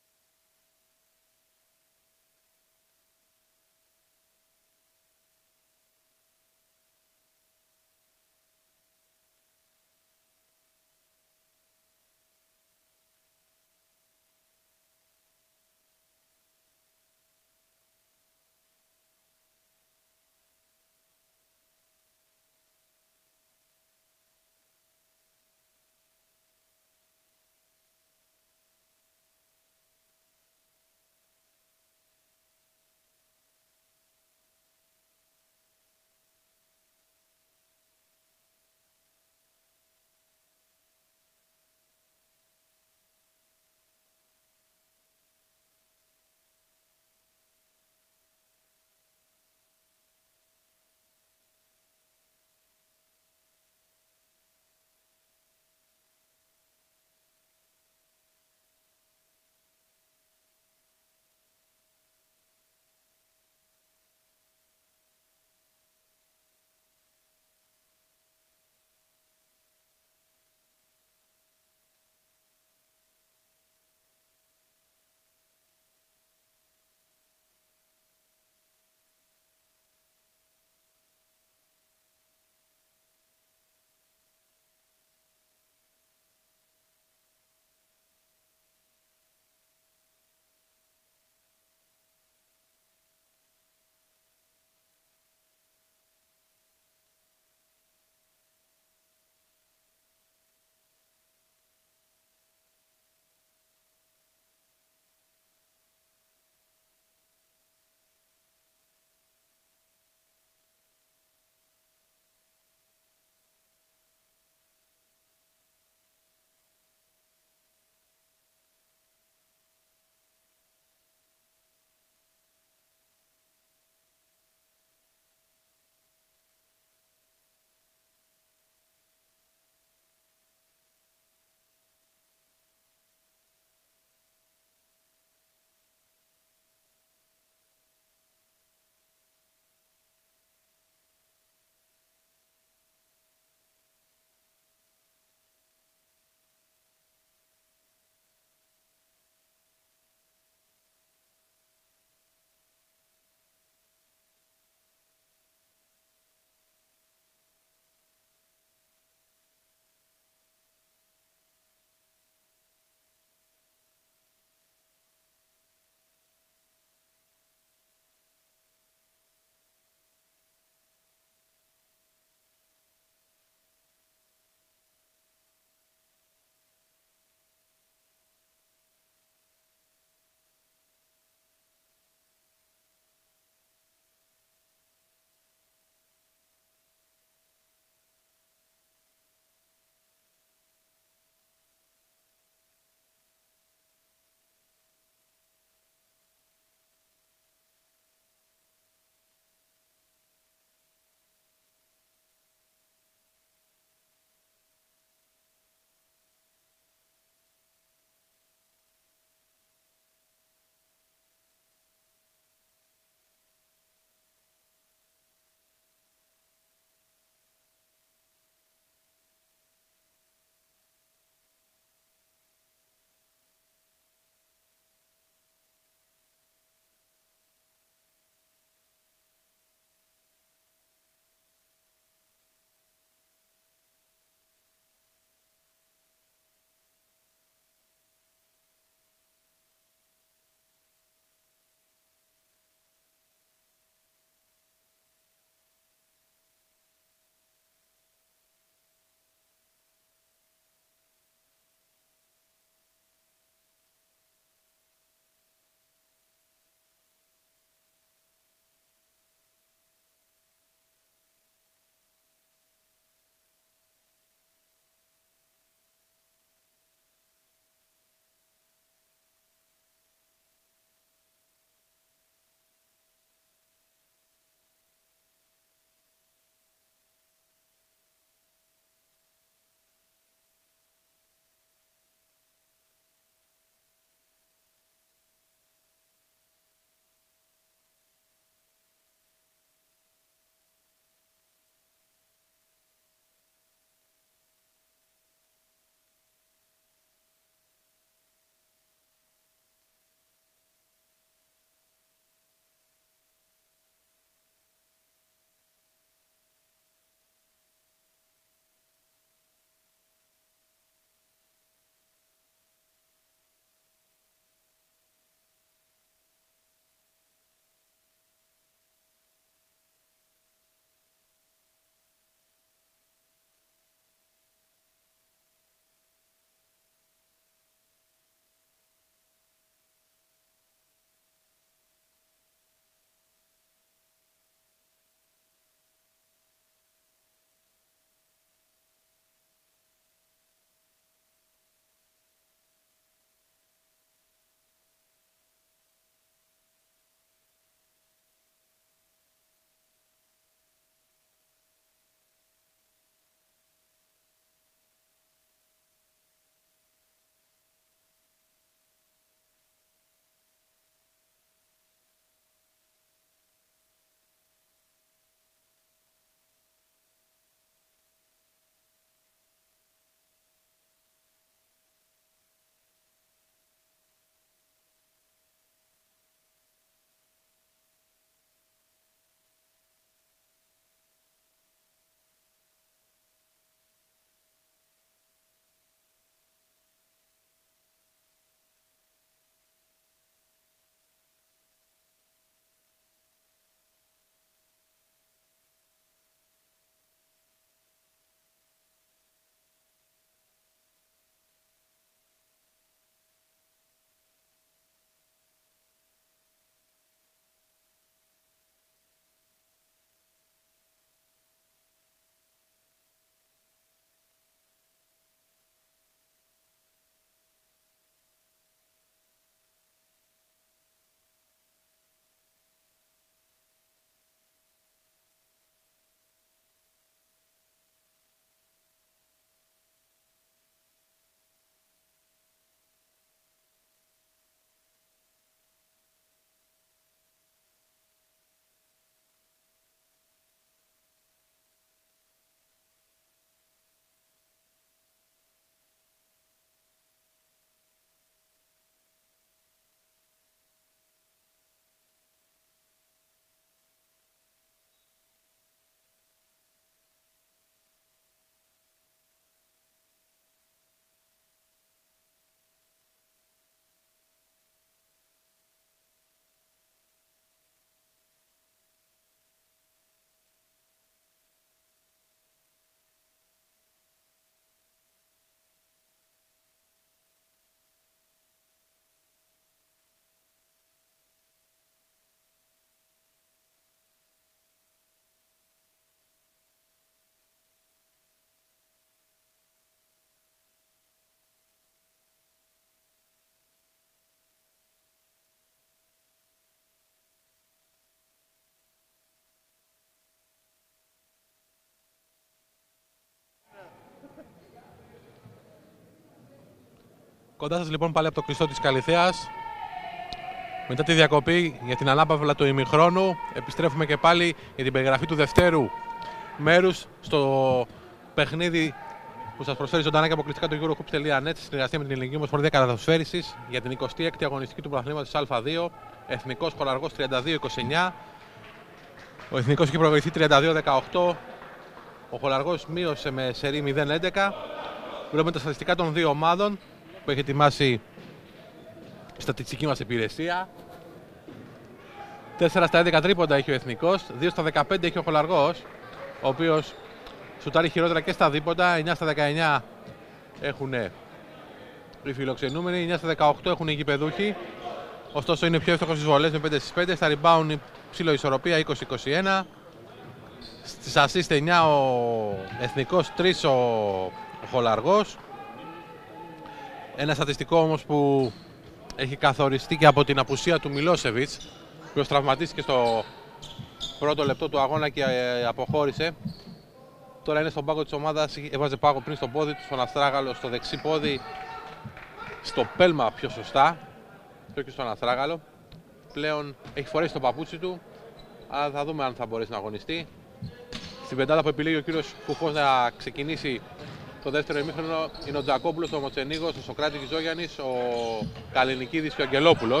Κοντά σας λοιπόν πάλι από το κλειστό της Καλιθέας. Μετά τη διακοπή για την ανάπαυλα του ημιχρόνου, επιστρέφουμε και πάλι για την περιγραφή του δευτέρου μέρους στο παιχνίδι που σας προσφέρει ζωντανά και αποκλειστικά το Eurohoops τελεία net στη συνεργασία με την Ελληνική Ομοσπονδία Καλαθοσφαίρισης για την εικοστή έκτη αγωνιστική του πρωταθλήματος Α δύο. Εθνικός Χολαργός τριάντα δύο είκοσι εννιά. Ο Εθνικός έχει προηγηθεί τριάντα δύο δεκαοκτώ. Ο Χολαργός μείωσε με σερί μηδέν έντεκα. Βλέπουμε τα στατιστικά των δύο ομάδων που έχει ετοιμάσει η στατιστική μας υπηρεσία. τέσσερα στα έντεκα τρίποντα έχει ο Εθνικός, δύο στα δεκαπέντε έχει ο Χολαργός, ο οποίος σουτάρει χειρότερα και στα δίποντα. εννιά στα δεκαεννιά έχουν οι φιλοξενούμενοι, εννιά στα δεκαοκτώ έχουν οι γηπεδούχοι. Ωστόσο είναι πιο εύστοχος στις βολές με πέντε στις πέντε, στα rebound ψηλό ισορροπία είκοσι είκοσι ένα. Στις assist εννιά ο Εθνικός, τρία ο, ο Χολαργός. Ένα στατιστικό όμως που έχει καθοριστεί και από την απουσία του Μιλόσεβιτς, ο οποίος τραυματίστηκε στο πρώτο λεπτό του αγώνα και αποχώρησε. Τώρα είναι στον πάγκο της ομάδας, έβαζε πάγο πριν στο πόδι του, στον αστράγαλο, στο δεξί πόδι, στο πέλμα πιο σωστά, και όχι στον αστράγαλο. Πλέον έχει φορέσει το παπούτσι του, αλλά θα δούμε αν θα μπορέσει να αγωνιστεί. Στην πεντάδα που επιλέγει ο κύριος Κουφός να ξεκινήσει το δεύτερο ημίχρονο είναι ο Τζακόπουλος, ο Μοτσενίγος, ο Σοκράτης Ζόγιαννης, ο Καλινικίδης και ο Αγγελόπουλος.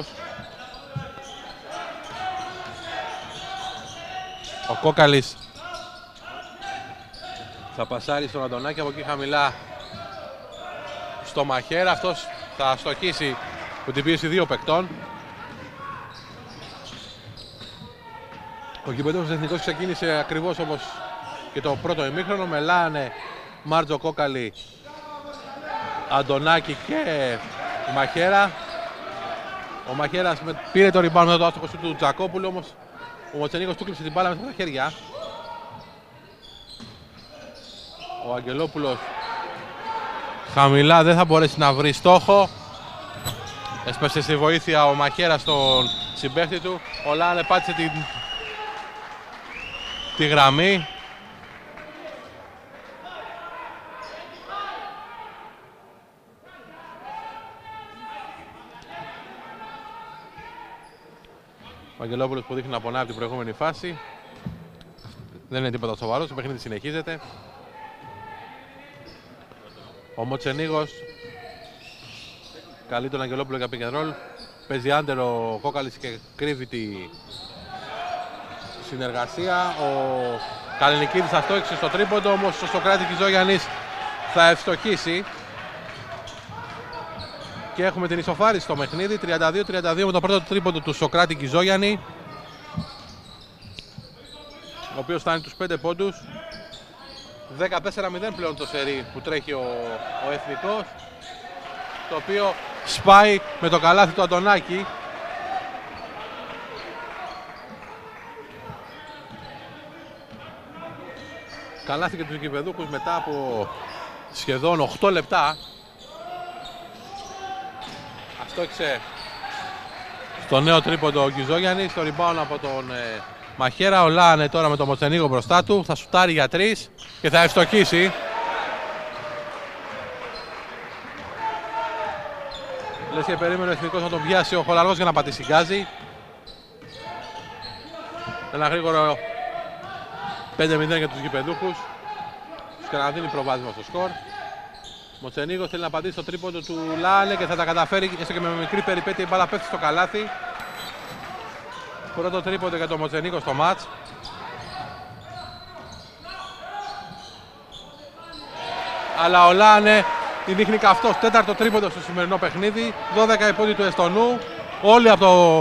Ο Κόκαλης θα πασάρει στον Αντωνάκη, από εκεί χαμηλά στο Μαχέρα. Αυτός θα στοχίσει με την πίεση δύο παικτών. Ο γηπεδούχος Εθνικός ξεκίνησε ακριβώς όπως και το πρώτο ημίχρονο, με Λάνε, Μάρτζο, Κόκαλη, Αντωνάκη και Μαχέρα. Ο Μαχέρας πήρε το rebound με το άστοχο του Τζακόπουλου, όμως ο Μοτσενίγος του κλείψε την μπάλα μέσα στα χέρια. Ο Αγγελόπουλος χαμηλά δεν θα μπορέσει να βρει στόχο. Έσπασε στη βοήθεια ο Μαχέρας στον συμπαίχτη του. Ο Λάνε πάτησε τη, τη γραμμή. Ο Αγγελόπουλος που δείχνει να πονάει από την προηγούμενη φάση. Δεν είναι τίποτα σοβαρό, το παιχνίδι συνεχίζεται. Ο Μοτσενίγος καλεί τον Αγγελόπουλο για pick and roll. Παίζει άντερ ο Κόκαλης και κρύβει τη συνεργασία. Ο Καλινικίδης θα στόχισε στο τρίποντο, όμως ο Σοκράτης Ζόγιαννης θα ευστοχίσει. Και έχουμε την ισοφάριση στο παιχνίδι, τριάντα δύο τριάντα δύο με το πρώτο τρίποντο του Σοκράτη Κιζόγιαννη, ο οποίος φτάνει τους πέντε πόντους. δεκατέσσερα μηδέν πλέον το σερί που τρέχει ο, ο Εθνικός, το οποίο σπάει με το καλάθι του Αντωνάκη. Καλάθι και τους γηπεδούχους μετά από σχεδόν οκτώ λεπτά. Αστόχισε στο νέο τρίποντο ο Κιζόγιαννης, το rebound από τον ε, Μαχέρα. Ο Λάνε τώρα με τον Μοτσενίγο μπροστά του, θα σουτάρει για τρεις και θα ευστοχίσει. Λες και περίμενε ο Εθνικός να τον πιάσει ο Χολαργός για να πατήσει γκάζι. Ένα γρήγορο πέντε μηδέν για τους γηπεδούχους. Τους ξαναδίνει προβάδισμα στο σκορ. Μοτσενίγος θέλει να πατήσει το τρίποντο του Λάνε και θα τα καταφέρει, έστω και με μικρή περιπέτεια. Η μπάλα πέφτει στο καλάθι. Πρώτο τρίποντο για τον Μοτσενίγο στο μάτς. Αλλά ο Λάνε τη δείχνει καυτός. Τέταρτο τρίποντο στο σημερινό παιχνίδι. δώδεκα η πόντι του Εστονού. Όλοι από το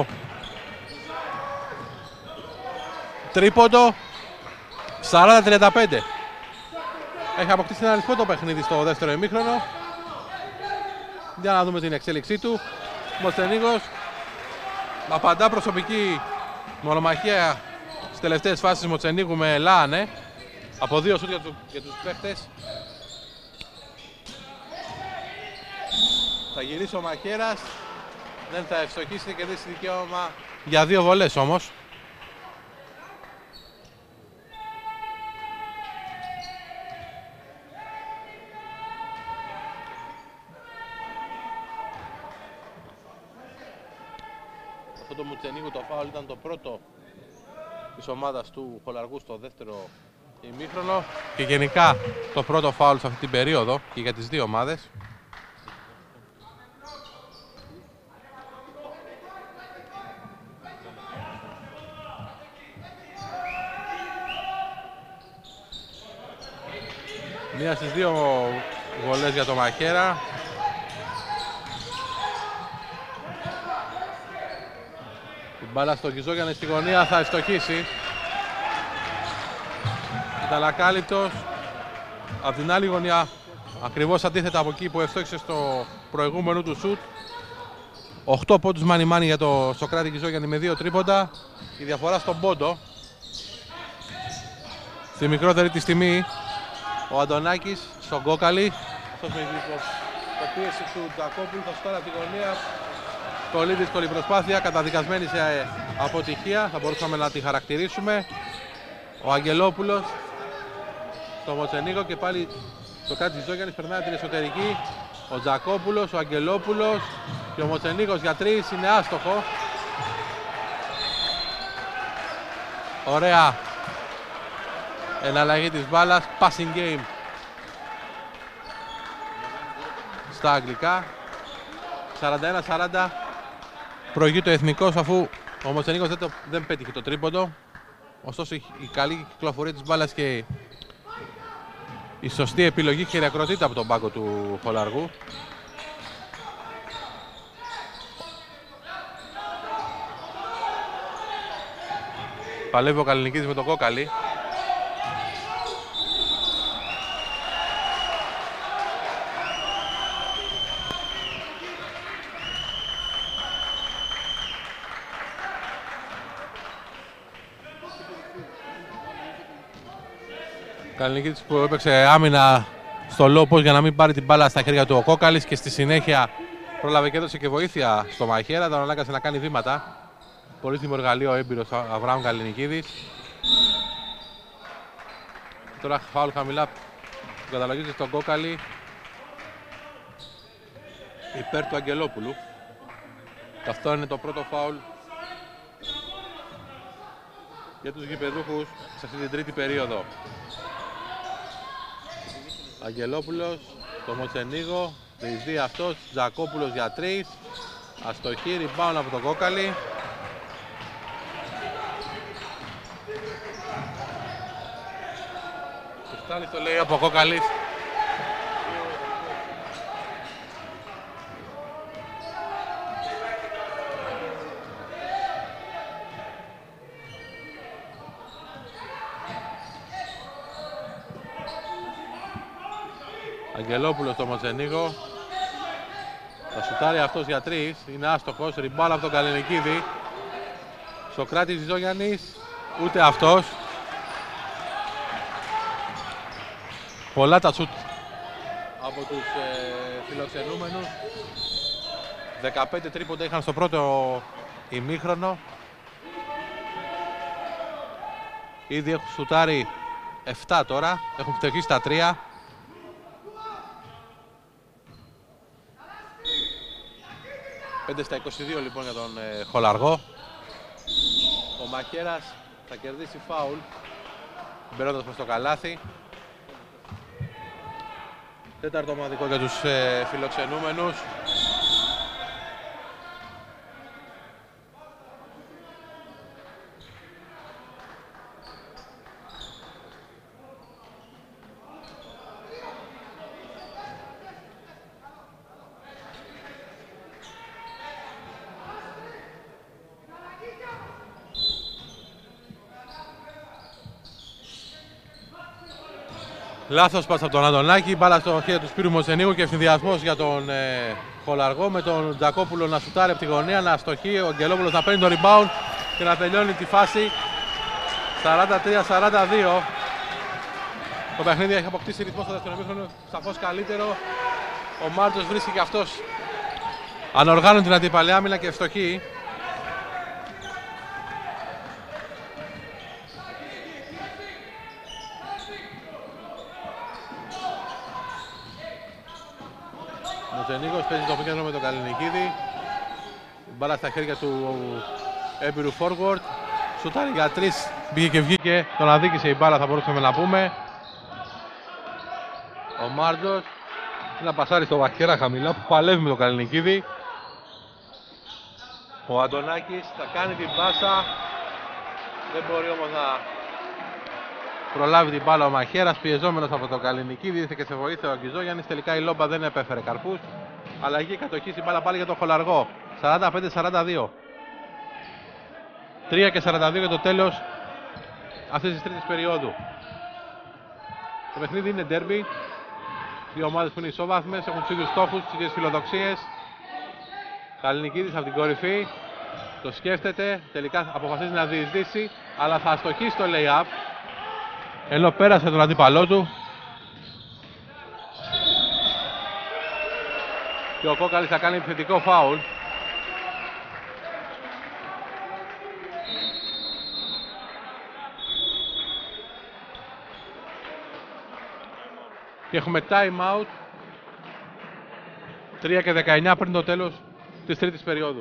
τρίποντο. σαράντα τριάντα πέντε. Έχει αποκτήσει ένα αριθμό το παιχνίδι στο δεύτερο ημίχρονο. Για να δούμε την εξέλιξή του. Μοτσενίγος απαντά προσωπική μονομαχία στις τελευταίες φάσεις Μοτσενίγου με Λάνε. Από δύο σούτ για, του, για τους παίχτες. Θα γυρίσει ο Μαχέρας. Δεν θα ευστοχίσει και δει δικαίωμα για δύο βολές όμως. Αυτό το Μουτσενίγου το φάουλ ήταν το πρώτο της ομάδας του Χολαργού στο δεύτερο ημίχρονο και γενικά το πρώτο φάουλ σε αυτή την περίοδο και για τις δύο ομάδες. Μία στις δύο βολές για το Μαχαίρα. Η μπάλα στο Κιζόγιαννη στη γωνία θα ευστοχίσει. Ήταν ακάλυπτος. Απ' την άλλη γωνία, ακριβώς αντίθετα από εκεί που ευστόχισε στο προηγούμενο του σουτ. οκτώ πόντους μάνι μάνι για το Σοκράτη Κιζόγιαννη με δύο τρίποντα. Η διαφορά στον πόντο. Στη μικρότερη της τιμή ο Αντωνάκης στον Κόκαλη. Αυτός με την πίεση του Τζακόπουλου θα σουτάρει από τη γωνία. Πολύ δύσκολη προσπάθεια, καταδικασμένη σε αποτυχία, θα μπορούσαμε να τη χαρακτηρίσουμε. Ο Αγγελόπουλος στο Μοτσενίγο και πάλι το κάτι της Ζόγιαννης περνάει την εσωτερική. Ο Τζακόπουλος, ο Αγγελόπουλος και ο Μοτσενίγος για τρεις είναι άστοχο. Ωραία εναλλαγή της μπάλας, passing game στα αγγλικά. σαράντα ένα σαράντα προηγεί το Εθνικός αφού ο Μοτσενίγος δεν, δεν πέτυχε το τρίποντο. Ωστόσο η καλή κυκλοφορία της μπάλας και η σωστή επιλογή χειρακροτείται από τον πάγκο του Χολαργού. Παλεύει ο Καλλινικίδης με τον Κόκαλη. Καλλινικίδης που έπαιξε άμυνα στο low post για να μην πάρει την μπάλα στα χέρια του ο Κόκαλης και στη συνέχεια πρόλαβε και έδωσε και βοήθεια στο Μαχαίρα, τον ανάγκασε να κάνει βήματα. Πολύτιμο εργαλείο ο έμπειρος Αβραάμ Καλλινικίδης. Τώρα φάουλ χαμηλά που καταλογίζει στον Κόκαλη υπέρ του Αγγελόπουλου. Και αυτό είναι το πρώτο φάουλ για τους γηπεδούχους σε αυτή την τρίτη περίοδο. Αγγελόπουλος, το Μοτσενίγο, διεισδύει αυτός, Τζακόπουλος για τρεις, αστοχή, rebound από τον Κόκαλη. Του φτάνει το λέει από ο Κόκαλης. Αγγελόπουλος στο Μοτσενίγο. Θα σουτάρει αυτός για τρεις. Είναι άστοχος. Ριμπάλα από τον Καλλινικίδη. Σοκράτης Ζόγιαννης. Ούτε αυτός. Πολλά τα σουτ από τους ε, φιλοξενούμενους. δεκαπέντε τρίποντα είχαν στο πρώτο ημίχρονο. Ήδη έχουν σουτάρει επτά τώρα. Έχουν φτωχεί στα τρία. πέντε στα είκοσι δύο λοιπόν για τον ε, Χολαργό. Ο Μαχαίρας θα κερδίσει φάουλ μπαίνοντας προς το καλάθι. Τέταρτο ομαδικό για τους ε, φιλοξενούμενους. Λάθος πάσα από τον Αντωνάκη, μπάλα στο χέρι του Σπύρου Μοτσενίγου και ευθυνδιασμός για τον ε, Χολαργό με τον Τζακόπουλο να σουτάρει από τη γωνία, να αστοχεί, ο Αγγελόπουλος να παίρνει το rebound και να τελειώνει τη φάση σαράντα τρία σαράντα δύο. Το παιχνίδι έχει αποκτήσει ρυθμό στο δεύτερο ημίχρονο, σαφώς καλύτερο. Ο Μάρτος βρίσκει και αυτός ανοργάνων την αντίπαλη άμυνα και ευστοχή. Ο Μοτσενίγος παίζει το πικέντρο με τον Καλλινικίδη. Μπάλα στα χέρια του έμπειρου forward. Σουτάρει για τρεις, μπήκε και βγήκε, τον αδίκησε η μπάλα, θα μπορούσαμε να πούμε. Ο Μάρτζος να πασάρει στο Βαχέρα χαμηλά που παλεύει με τον Καλλινικίδη. Ο Αντωνάκης θα κάνει την πάσα, δεν μπορεί όμως να προλάβει την μπάλα ο Μαχέρας, πιεζόμενος από τον Καλλινικίδη, ήρθε και σε βοήθεια ο Αγγιζόγιαννης. Τελικά η Λόμπα δεν επέφερε καρπούς. Αλλαγή κατοχής, η μπάλα πάλι για τον Χολαργό. σαράντα πέντε σαράντα δύο. τρία και σαράντα δύο για το τέλος αυτής της τρίτης περίοδου. Το παιχνίδι είναι ντέρμπι. Δύο ομάδες που είναι ισόβαθμες, έχουν τους ίδιους στόχους, τις ίδιες φιλοδοξίες. Καλλινικίδης από την κορυφή, το σκέφτεται, τελικά αποφασίζει να διεισδύσει, αλλά θα αστοχίσει το lay-up, ενώ πέρασε τον αντίπαλό του. Και ο Κόκαλης θα κάνει επιθετικό φάουλ. Και έχουμε time out. τρία και δεκαεννιά πριν το τέλος της τρίτης περίοδου.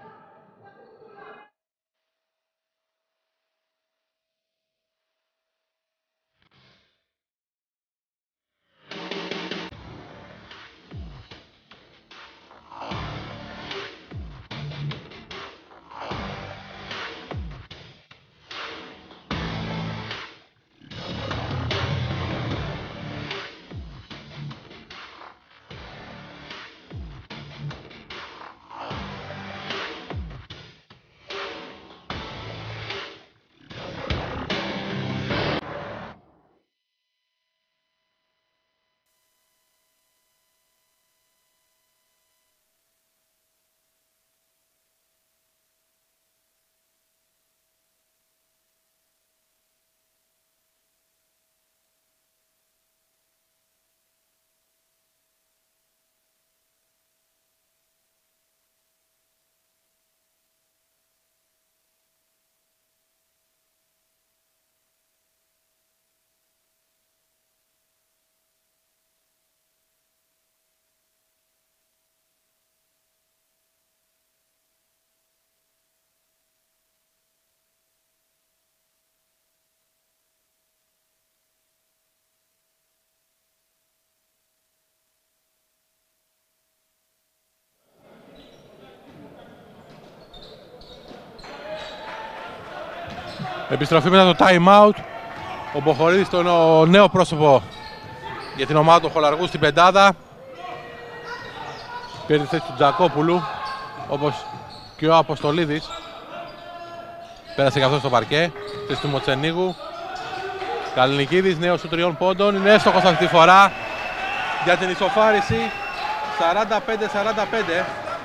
Επιστροφή μετά το time out. Ο Μποχορίδης, το νέο πρόσωπο για την ομάδα του Χολαργού στην πεντάδα. Πήρε τη θέση του Τζακόπουλου, όπως και ο Αποστολίδης. Πέρασε και αυτό στο παρκέ. Θέση του Μοτσενίγου. Καλλινικίδης, νέος σου τριών πόντων. Είναι εύστοχος αυτή τη φορά για την ισοφάριση. σαράντα πέντε σαράντα πέντε.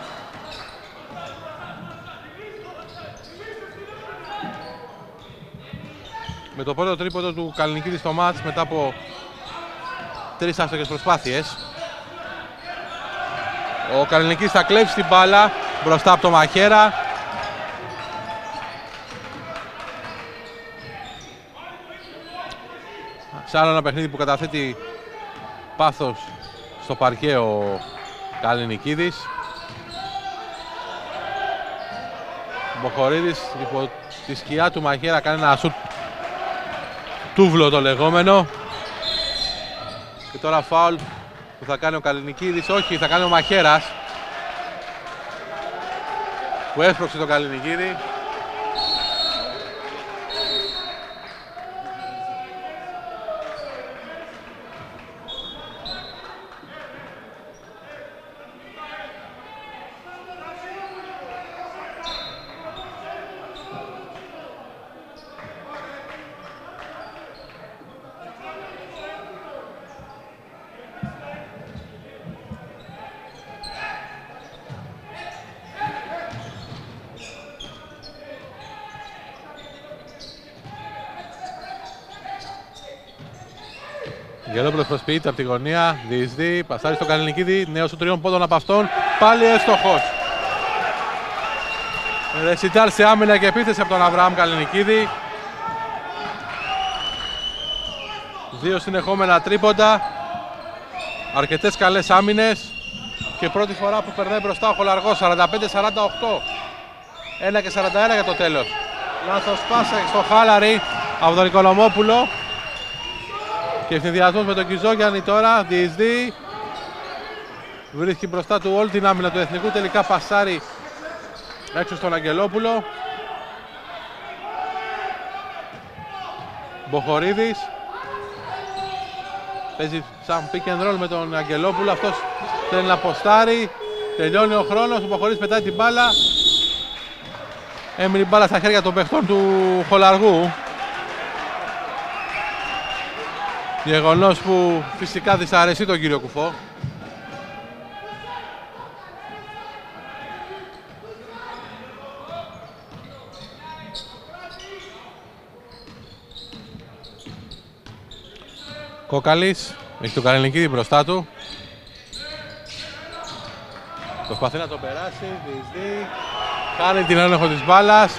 Με το πρώτο τρίποντο του Καλλινικίδη στο μάτς μετά από τρεις άστοχες προσπάθειες. Ο Καλλινικίδης θα κλέψει την μπάλα μπροστά από το Μαχέρα. Σε άλλο ένα παιχνίδι που καταθέτει πάθος στο παρκέ ο Καλλινικίδης. Ο Μποχορίδης υπό τη σκιά του Μαχέρα κάνει ένα σουτ τούβλο το λεγόμενο. Και τώρα φάουλ που θα κάνει ο Καλλινικίδης. Όχι, θα κάνει ο Μαχέρας που έσπρωξε τον Καλλινικίδη. Γερόπουλος προσποιείται από τη γωνία, διεισδύει, πασάρει στο Καλλινικίδη, νέος του τριών πόντων από αυτόν, πάλι εύστοχος. Ρεσιτάλ σε άμυνα και επίθεση από τον Αβραάμ Καλλινικίδη. Δύο συνεχόμενα τρίποντα, αρκετές καλές άμυνες και πρώτη φορά που περνάει μπροστά ο Χολαργός, σαράντα πέντε σαράντα οκτώ. ένα και σαράντα ένα για το τέλος. Λάθος πάσα στο Χάλαρη από τον Οικονομόπουλο. Και ευθυνδιασμός με τον Κιζόγιαννη τώρα. Διεισδύει. Βρίσκει μπροστά του όλη την άμυνα του Εθνικού. Τελικά πασάρει έξω στον Αγγελόπουλο. Μποχορίδης. Παίζει σαν pick and roll με τον Αγγελόπουλο. Αυτός θέλει να ποστάρει. Τελειώνει ο χρόνος. Ο Μποχορίδης πετάει την μπάλα. Έμεινε η μπάλα στα χέρια των παιχτών του Χολαργού. Γεγονός που φυσικά δυσαρεστεί τον κύριο Κουφό. Κόκαλης, έχει τον Καρελνικίδη μπροστά του. Προσπαθεί να το περάσει, διεισδύει. Κάνει την έλεγχο της μπάλας.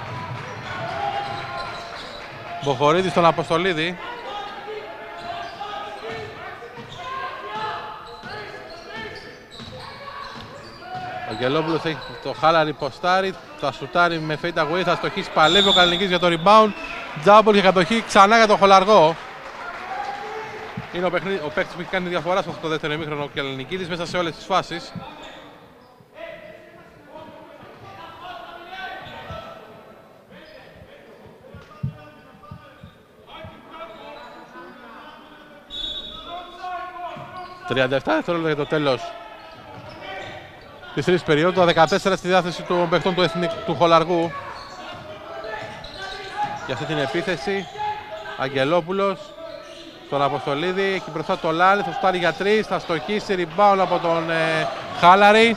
Μποχορίδης στον Αποστολίδη. Ο Αγγελόπουλος έχει το Χάλαρη ποστάρι. Θα σουτάρει με fade away, θα στοχίσει, παλεύει ο Καρελνικίδης για το rebound. Τζάμπολ και κατοχή ξανά για τον Χολαργό. Είναι ο, παιχνί... ο παίκτης που έχει κάνει διαφορά σε αυτό το δεύτερο ημίχρονο, ο Καρελνικίδης μέσα σε όλες τις φάσεις. τριάντα επτά δευτερόλεπτα για το τέλος της τρίτης περίοδου, το δεκατέσσερα στη διάθεση των παιχτών του, εθνικ... του Χολαργού. Για αυτή την επίθεση, Αγγελόπουλος στον Αποστολίδη, έχει μπροστά το Λάλη, θα στάρει για τρεις, θα στοχίσει, rebound από τον ε, Χάλαρη.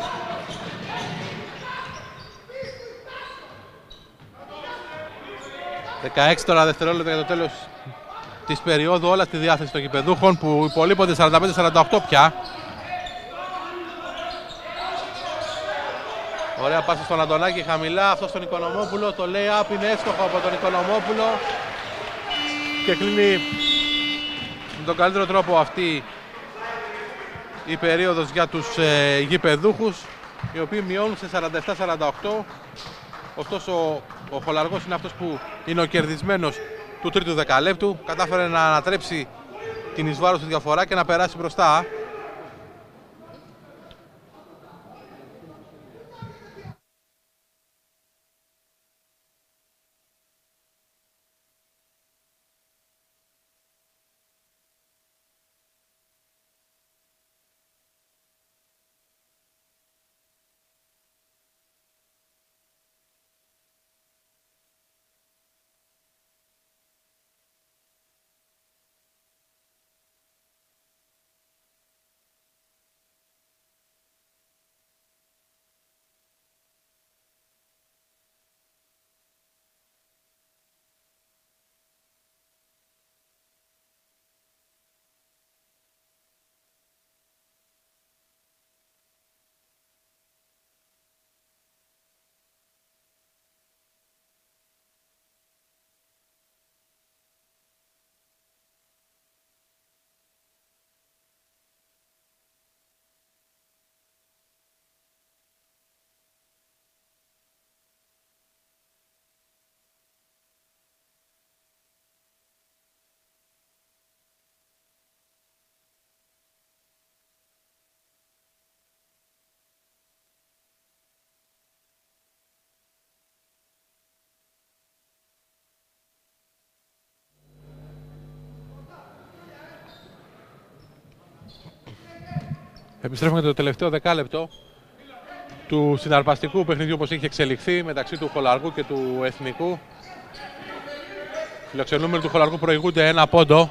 δεκαέξι τώρα δευτερόλεπτα για το τέλος της περίοδου, όλα στη διάθεση των γηπεδούχων που υπολείπονται σαράντα πέντε σαράντα οκτώ πια. Ωραία πάση στον Αντωνάκη χαμηλά, αυτό στον Οικονομόπουλο, το lay-up είναι εύστοχο από τον Οικονομόπουλο και κλείνει με τον καλύτερο τρόπο αυτή η περίοδος για τους ε, γηπεδούχους, οι οποίοι μειώνουν σε σαράντα επτά σαράντα οκτώ. Ωστόσο ο, ο Χολαργός είναι αυτός που είναι ο κερδισμένος του τρίτου δεκαλέπτου, κατάφερε να ανατρέψει την εις βάρος του διαφορά και να περάσει μπροστά. Επιστρέφουμε το τελευταίο δεκάλεπτο του συναρπαστικού παιχνιδιού όπως είχε εξελιχθεί μεταξύ του Χολαργού και του Εθνικού. Φιλοξενούμενοι του Χολαργού προηγούνται ένα πόντο.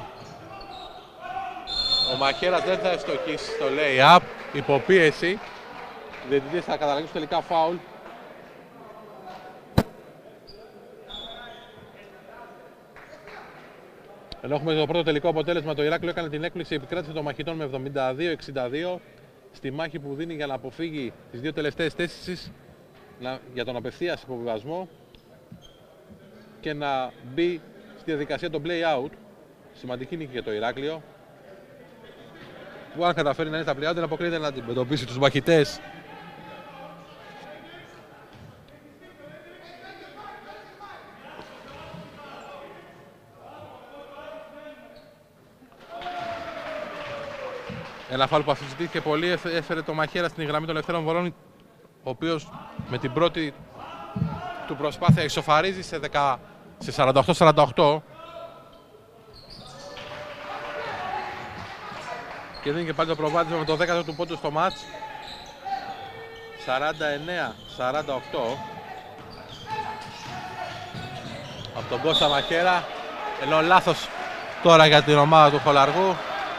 Ο Μαχαίρας δεν θα ευστοχίσει στο lay-up, υποπίεση. Οι διαιτητές θα καταλήξουν τελικά φάουλ. Ενώ έχουμε το πρώτο τελικό αποτέλεσμα, το Ηράκλειο έκανε την έκπληξη, επικράτησε των μαχητών με εβδομήντα δύο εξήντα δύο στη μάχη που δίνει για να αποφύγει τις δύο τελευταίες θέσεις για τον απευθείας υποβιβασμό και να μπει στη διαδικασία των play-out. Σημαντική νίκη για το Ηράκλειο, που αν καταφέρει να είναι στα play-out δεν αποκλείεται να αντιμετωπίσει τους μαχητές Ένα φάουλ που αφισβητήθηκε πολύ, έφερε το Μαχαίρα στην γραμμή των ελευθέρων βολών, ο οποίος με την πρώτη του προσπάθεια ισοφαρίζει σε, σε σαράντα οκτώ σαράντα οκτώ. Και δίνει και πάλι το προβάδισμα με το δέκατο του πόντου στο μάτς. σαράντα εννέα σαράντα οκτώ. Από τον Κώστα Μαχαίρα. Ενώ λάθος τώρα για την ομάδα του Χολαργού.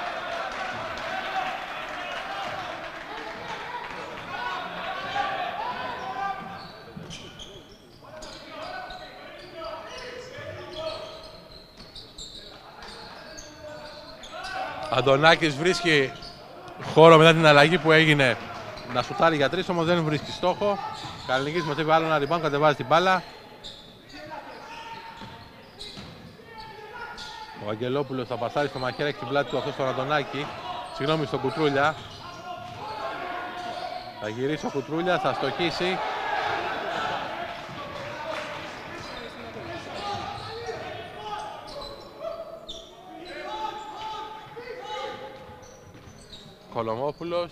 Αντωνάκης βρίσκει χώρο μετά την αλλαγή που έγινε να σουτάρει για τρεις, όμως δεν βρίσκει στόχο. Καλλινικής μετέβει άλλο ένα rebound, κατεβάζει την μπάλα. Ο Αγγελόπουλος θα πασάρει στο Μαχαίρα, έχει την πλάτη του αυτό στον Αντωνάκη. Συγγνώμη, στον Κουτρούλια. Θα γυρίσει ο Κουτρούλια, θα στοχίσει. Κολομόπουλος.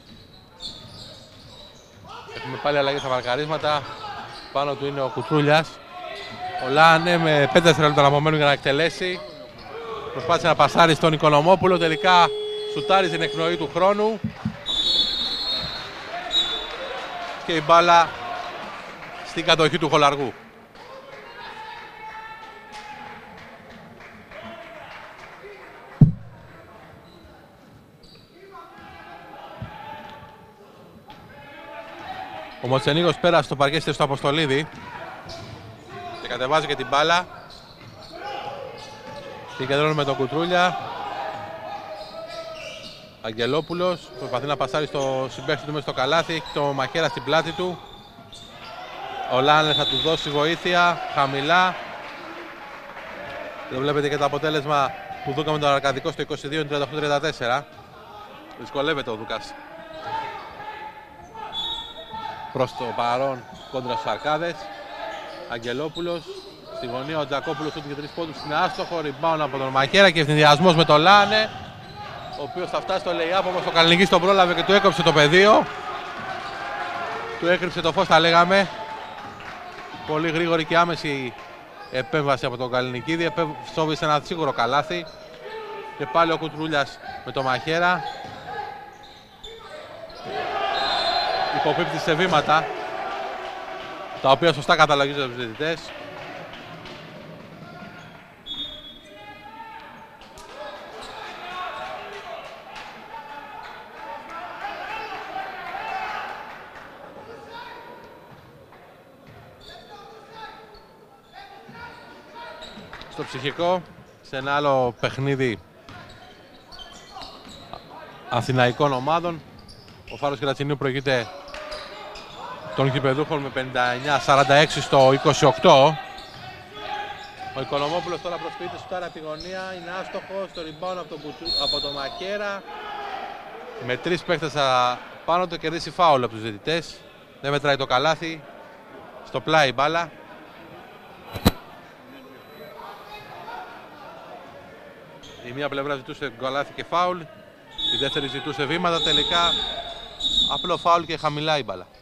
Έχουμε πάλι αλλαγή στα μαρκαρίσματα. Πάνω του είναι ο Κουτρούλιας. Ο Λάνε με πέντε δευτερόλεπτα να απομένουν για να εκτελέσει. Προσπάθησε να πασάρει στον Οικονομόπουλο. Τελικά σουτάρει την εκπνοή του χρόνου. Και η μπάλα στην κατοχή του Χολαργού. Ο Μοτσενίγος πέρασε στο παρκέ στο Αποστολίδη και κατεβάζει και την μπάλα. Συγκεντρώνει με τον Κουτρούλια. Αγγελόπουλος προσπαθεί να πασάρει στο συμπαίχτη του μέσα στο καλάθι. Έχει το Μαχαίρα στην πλάτη του. Ο Λάνε θα του δώσει βοήθεια χαμηλά. Εδώ βλέπετε και το αποτέλεσμα του Δούκα με τον Αρκαδικό στο είκοσι δύο τριάντα οκτώ τριάντα τέσσερα. Δυσκολεύεται ο Δούκας προς το παρόν κόντρα στους Αρκάδες. Αγγελόπουλος στη γωνία, ο Τζακόπουλος ούτε και τρεις πόντους είναι άστοχο. Rebound από τον Μαχαίρα και ευθυνδιασμός με τον Λάνε, ο οποίος θα φτάσει στο lay-up, όμως ο Καλλινικής τον πρόλαβε και του έκοψε το πεδίο. Του έκρυψε το φως, θα λέγαμε. Πολύ γρήγορη και άμεση επέμβαση από τον Καλλινικίδη. Σόβησε ένα σίγουρο καλάθι. Και πάλι ο Κουτρούλιας με το Μαχαίρα. Υποπίπτει σε βήματα, τα οποία σωστά καταλογίζονται τους διαιτητές. Στο ψυχικό, σε ένα άλλο παιχνίδι αθηναϊκών ομάδων, ο Φάρος Κερατσινίου προηγείται των γηπεδούχων με πενήντα εννέα σαράντα έξι στο είκοσι οκτώ. Ο Οικονομόπουλος τώρα προσποιείται σουτάρει από τη γωνία, είναι άστοχος, στο rebound από τον, από τον Μαχαίρα. Με τρεις παίκτες πάνω του κερδίσει φάουλ από τους διαιτητές. Δεν μετράει το καλάθι, στο πλάι η μπάλα. Η μία πλευρά ζητούσε καλάθι και φάουλ, η δεύτερη ζητούσε βήματα, τελικά απλό φάουλ και χαμηλά η μπάλα.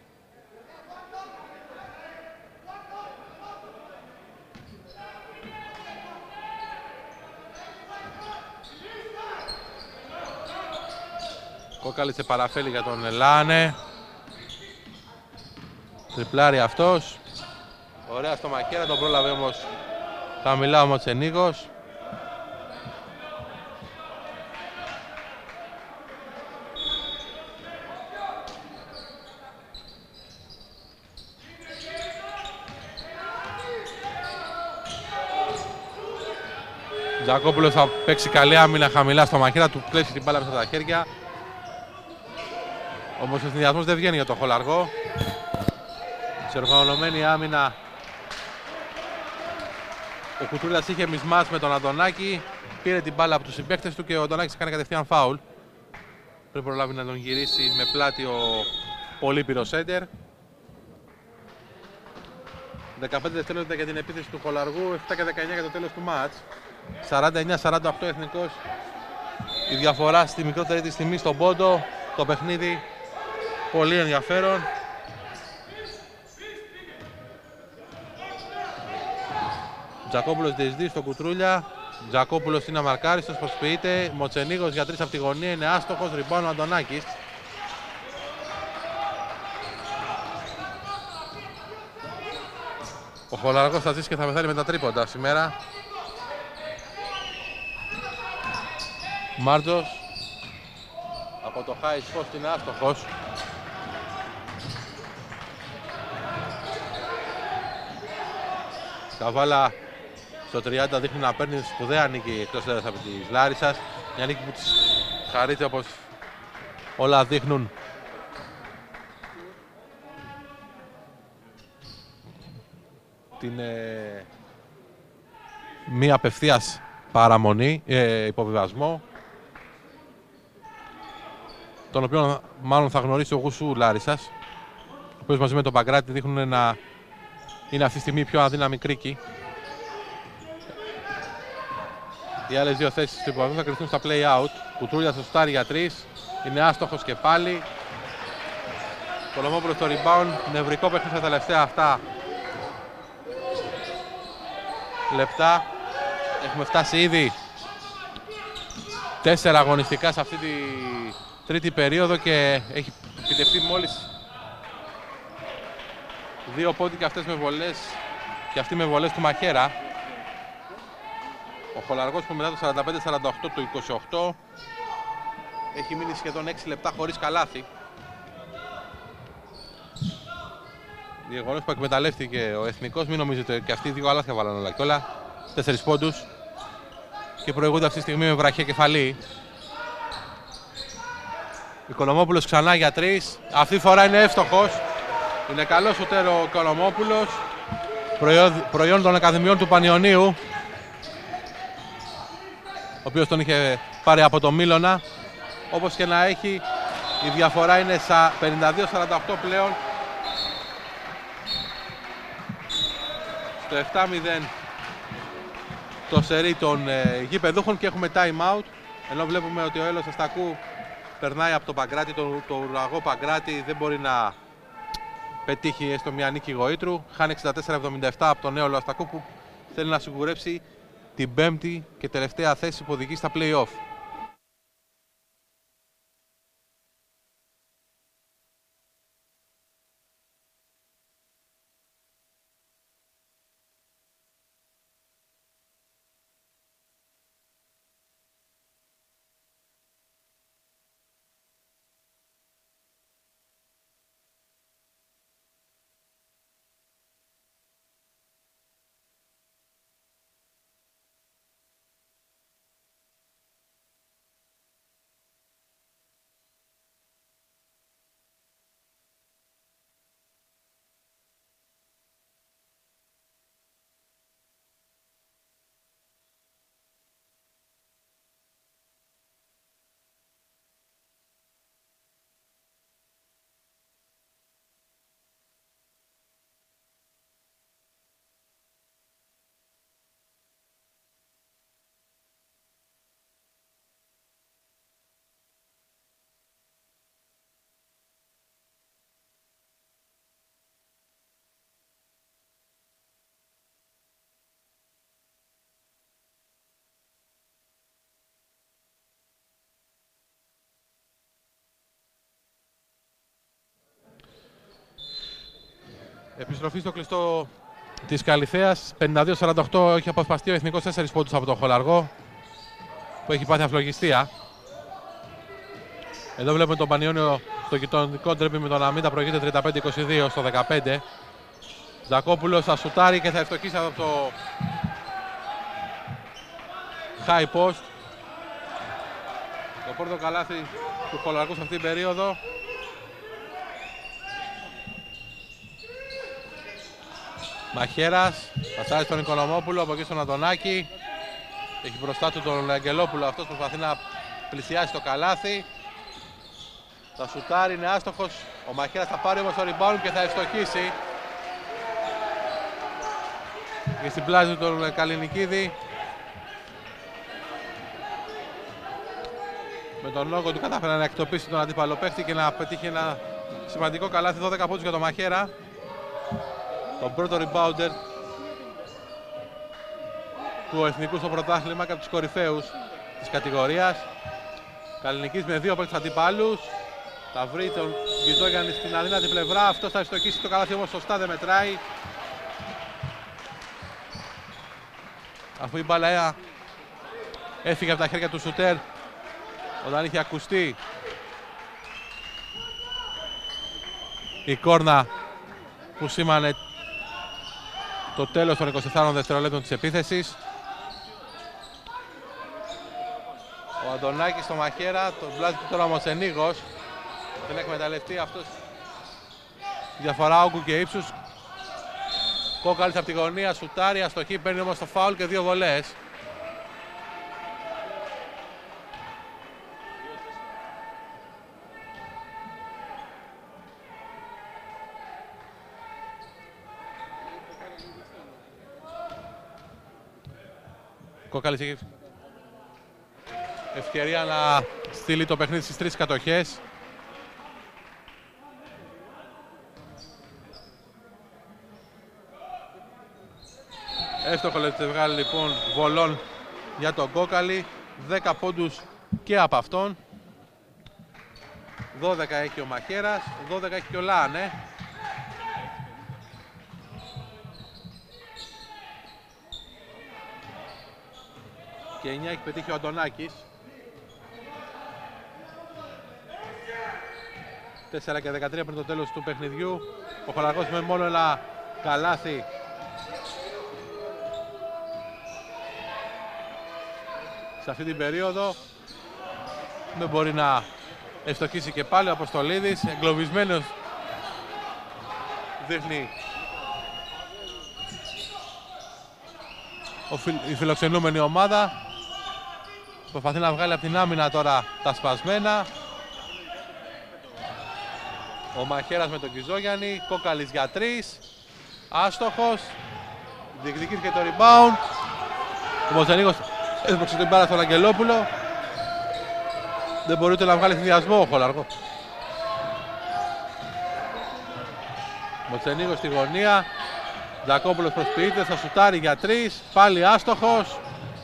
Κόκαλησε παραφέλη για τον Λάνε. Τριπλάρει αυτός. Ωραία στο Μαχαίρα, τον πρόλαβε όμως χαμηλά ο Μοτσενίγος. Τζακόπουλος θα παίξει καλή άμυνα χαμηλά στο Μαχαίρα, του κλέψει την μπάλα μέσα στα χέρια. Όμως ο συνδυασμός δεν βγαίνει για τον Χολαργό. Σε οργανωμένη άμυνα ο Κουτρούλας είχε μισμάς με τον Αντωνάκη. Πήρε την μπάλα από τους συμπαίκτες του και ο Αντωνάκης έκανε κατευθείαν φάουλ. Πρέπει προλάβει να τον γυρίσει με πλάτη ο πολύπυρος σέντερ. δεκαπέντε δευτερόλεπτα για την επίθεση του Χολαργού, επτά και δεκαεννέα για το τέλος του μάτς. σαράντα εννέα σαράντα οκτώ Εθνικός η διαφορά στη μικρότερη της τιμή στον πόντο. Το παιχνίδι πολύ ενδιαφέρον. Τζακόπουλος διεισδύει στο Κουτρούλια. Τζακόπουλος είναι αμαρκάριστος, προσποιείται. Μοτσενίγος για τρεις από τη γωνία, είναι άστοχος. Ριμπάουν ο Αντωνάκης. Ο Χολαργός θα ζήσει και θα πεθάνει με τα τρίποντα σήμερα. Μάρτζος από το high spot είναι άστοχος. Καβάλα στο τριάντα δείχνει να παίρνει σπουδαία νίκη εκτός έδρας από της Λάρισσας. Μια νίκη που της χαρείται, όπως όλα δείχνουν. Την ε, μία απευθείας παραμονή, ε, υποβιβασμό, τον οποίο μάλλον θα γνωρίσει ο Γουσού Λάρισσας, ο οποίος μαζί με τον Παγκράτη δείχνουν να είναι αυτή τη στιγμή η πιο αδύναμη κρίκη. Οι άλλες δύο θέσεις του υποβιβασμού θα κρυφθούν στα play-out. Κουτρούλια στο στάρι για τρεις, είναι άστοχος και πάλι. Κολομόπουλος στο rebound, νευρικό παιχνίδι στα τελευταία αυτά λεπτά. Έχουμε φτάσει ήδη τέσσερα αγωνιστικά σε αυτή τη τρίτη περίοδο και έχει επιτευχθεί μόλις δύο πόντοι και αυτές με βολές και αυτοί με βολές του Μαχέρα. Ο Χολαργός που μετά το σαράντα πέντε σαράντα οκτώ του είκοσι οκτώ έχει μείνει σχεδόν έξι λεπτά χωρίς καλάθι. Γεγονός που εκμεταλλεύτηκε ο Εθνικός, μην νομίζετε και αυτοί οι δύο καλάθια βάλαν όλα και όλα. Τέσσερις πόντους και προηγούνται αυτή τη στιγμή με βραχία κεφαλή. Οικονομόπουλος ξανά για τρεις. Αυτή τη φορά είναι εύστοχος. Είναι καλός σουτέρ ο Οικονομόπουλος. Προϊόν, προϊόν των Ακαδημιών του Πανιωνίου, ο οποίος τον είχε πάρει από το Μίλωνα. Όπως και να έχει, η διαφορά είναι στα πενήντα δύο σαράντα οκτώ πλέον. Στο επτά μηδέν το σερί των ε, γηπεδούχων και έχουμε time out. Ενώ βλέπουμε ότι ο Έλος Αστακού περνάει από τον Παγκράτη, τον το ουραγό Παγκράτη, δεν μπορεί να πετύχει έστω μια νίκη Γοήτρου. Χάνει εξήντα τέσσερα εβδομήντα επτά από τον νέο Έλο Αστακού που θέλει να σιγουρέψει την πέμπτη και τελευταία θέση που οδηγεί στα play-off. Επιστροφή στο κλειστό της Καλιθέας. πενήντα δύο σαράντα οκτώ έχει αποσπαστεί ο Εθνικός τέσσερις πόντους από τον Χολαργό που έχει πάθει αφλογιστία. Εδώ βλέπουμε τον Πανιόνιο στο γειτονικό ντρέπι με τον Αμίντα, προηγείται τριάντα πέντε είκοσι δύο στο δεκαπέντε. Ζακόπουλος θα σουτάρει και θα ευστοχίσει από το high post. Το πρώτο καλάθι του Χολαργού σε αυτήν την περίοδο. Μαχέρας, πατάει στον Οικονομόπουλο, από εκεί στον Αντωνάκη. Έχει μπροστά του τον Αγγελόπουλο, αυτός προσπαθεί να πλησιάσει το καλάθι. Θα σουτάρει, είναι άστοχος. Ο Μαχέρας θα πάρει όμως το rebound και θα ευστοχίσει. Και στην πλάζη του τον Καλινικίδη. Με τον όγκο του κατάφερε να εκτοπίσει τον αντίπαλο παίχτη και να πετύχει ένα σημαντικό καλάθι. Δώδεκα πόντους για τον Μαχαίρα. Τον πρώτο rebounder του εθνικού στο πρωτάθλημα και από τους κορυφαίους της κατηγορίας. Καλλινικής με δύο παίκτες αντιπάλους. Θα βρει τον Γκυζόγιαννη στην αδύνατη πλευρά. Αυτός θα ευστοχίσει το καλάθι, όμως σωστά δεν μετράει. Αφού η μπάλα έφυγε από τα χέρια του σουτέρ όταν είχε ακουστεί η κόρνα που σήμανε το τέλος των είκοσι τεσσάρων δευτερολέπτων της επίθεσης. Ο Αντωνάκης στο Μαχαίρα, τον πλάζει τώρα ο Μοτσενίγος. Δεν εκμεταλλευτεί αυτός διαφορά όγκου και ύψους. Κόκαλης από τη γωνία, σουτάρει, αστοχή, παίρνει όμως το φάουλ και δύο βολές. Κόκαλης έχει ευκαιρία να στείλει το παιχνίδι στις τρεις κατοχές. Εύστοχο λεπτευγάλι λοιπόν βολών για τον Κόκαλη. δέκα πόντους και από αυτόν. δώδεκα έχει ο Μαχαίρας, δώδεκα έχει και ο Λάνε. Και εννιά έχει πετύχει ο Αντωνάκης. τέσσερα και δεκατρία πριν το τέλος του παιχνιδιού. Ο Χολαργός με μόνο ένα καλάθι σε αυτή την περίοδο. Δεν μπορεί να ευστοχίσει και πάλι ο Αποστολίδης. Εγκλωβισμένος δείχνει η φιλοξενούμενη ομάδα. Προσπαθεί να βγάλει από την άμυνα τώρα τα σπασμένα. Ο Μαχαίρας με τον Γκυζόγιαννη. Κόκαλης για τρεις. Άστοχος. Διεκδικήθηκε το rebound. Ο Μοτσενίγος έσπρωξε την μπάλα στον Αγγελόπουλο. Δεν μπορεί ούτε να βγάλει συνδυασμό ο Χολαργός. Μοτσενίγος στη γωνία. Τζακόπουλος προσποιείται, θα σουτάρει για τρεις. Πάλι άστοχος.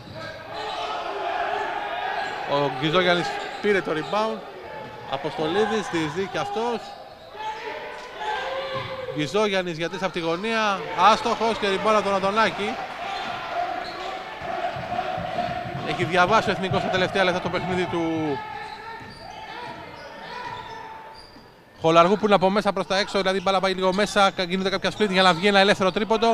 Ο Γκυζόγιαννης πήρε το rebound. Αποστολίδης διεισδύει και αυτός. Γκυζόγιαννης για τρεις από τη γωνία. Άστοχος και rebound από τον Αντωνάκη. Έχει διαβάσει ο Εθνικός στα τελευταία λεπτά το παιχνίδι του Χολαργού που είναι από μέσα προς τα έξω, δηλαδή η μπάλα πάει λίγο μέσα, γίνονται κάποια split για να βγει ένα ελεύθερο τρίποντο.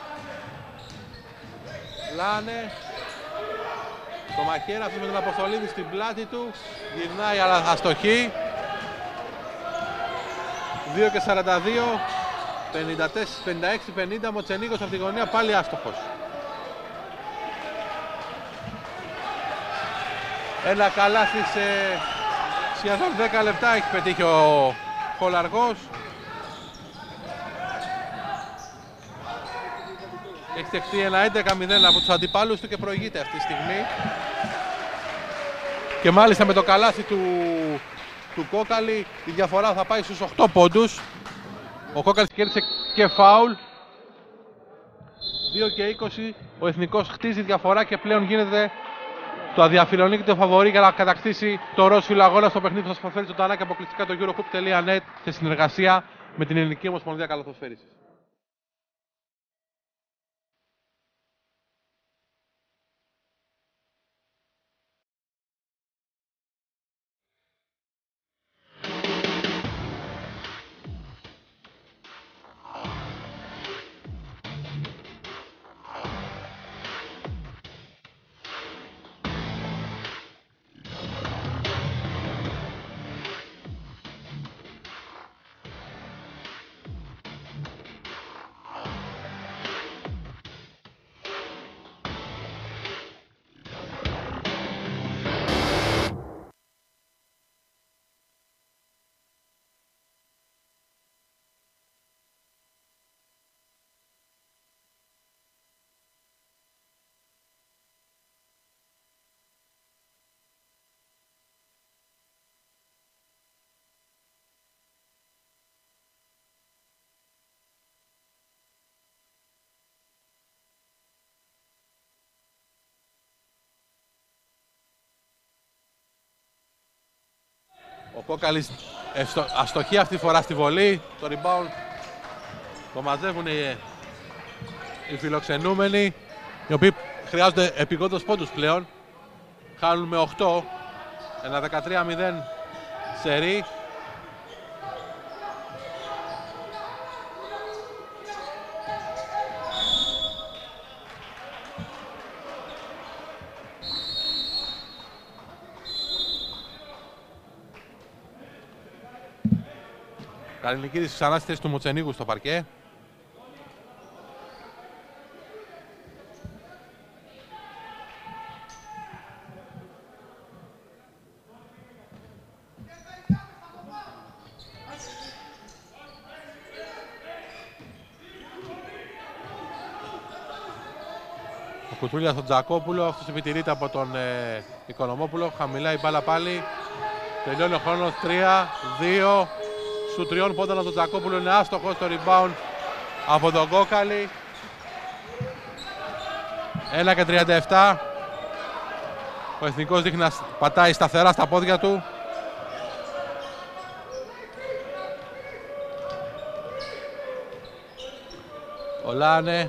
Λάνε. Το Μαχαίρα με τον Αποστολίδη στην πλάτη του. Γυρνάει αλλά αστοχή. δύο και σαράντα δύο. πενήντα έξι πενήντα. Μοτσενίγος από τη γωνία, πάλι άστοχος. Ένα καλάθι σε σχεδόν δέκα λεπτά έχει πετύχει ο Χολαργός. Έχει στεχτεί ένα έντεκα μηδέν από τους αντιπάλους του και προηγείται αυτή τη στιγμή. Και μάλιστα με το καλάθι του, του Κόκαλη η διαφορά θα πάει στους οκτώ πόντους. Ο Κόκαλης κέρδισε και φάουλ. δύο και είκοσι. Ο Εθνικός χτίζει διαφορά και πλέον γίνεται το αδιαφιλονίκητο φαβορί για να κατακτήσει το ροζ φιλοαγώνα στο παιχνίδι που σας προσφέρει το τανάκι αποκλειστικά το Eurohoop τελεία net σε συνεργασία με την Ελληνική Ομοσπονδία Καλαθοσφαίρισης. Ο Κόκαλης αστοχεί αυτή τη φορά στη βολή. Το rebound το μαζεύουν οι, οι φιλοξενούμενοι, οι οποίοι χρειάζονται επιγόντως πόντους πλέον. Χάνουν με οκτώ, ένα δεκατρία μηδέν σερί. Καληνικίδης ξανά στη θέση του Μουτσενίγου στο παρκέ. Ο Κουτούλιας στον Τζακόπουλο, αυτός επιτηρείται από τον ε, Οικονομόπουλο. Χαμηλά η μπάλα πάλι. Τελειώνει ο χρόνος, τρία δύο. Σου τριών πόντων από τον Τζακόπουλο, είναι άστοχο στο rebound από τον Κόκαλη. ένα και τριάντα επτά. Ο Εθνικός δείχνει να πατάει σταθερά στα πόδια του. Ο Λάνε.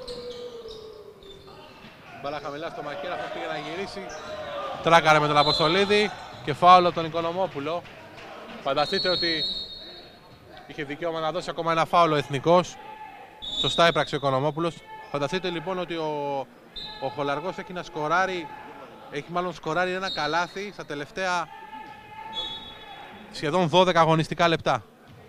Μπάλα χαμηλά στο μαχαίρι, αυτός πήγε να γυρίσει. Τράκαρε με τον Αποστολίδη και φάουλο τον Οικονομόπουλο. Φανταστείτε ότι είχε δικαίωμα να δώσει ακόμα ένα φάουλο Εθνικός. Σωστά έπραξε ο Οικονομόπουλος. Φανταστείτε λοιπόν ότι ο, ο Χολαργός έχει να σκοράρει, έχει μάλλον σκοράρει ένα καλάθι στα τελευταία σχεδόν δώδεκα αγωνιστικά λεπτά.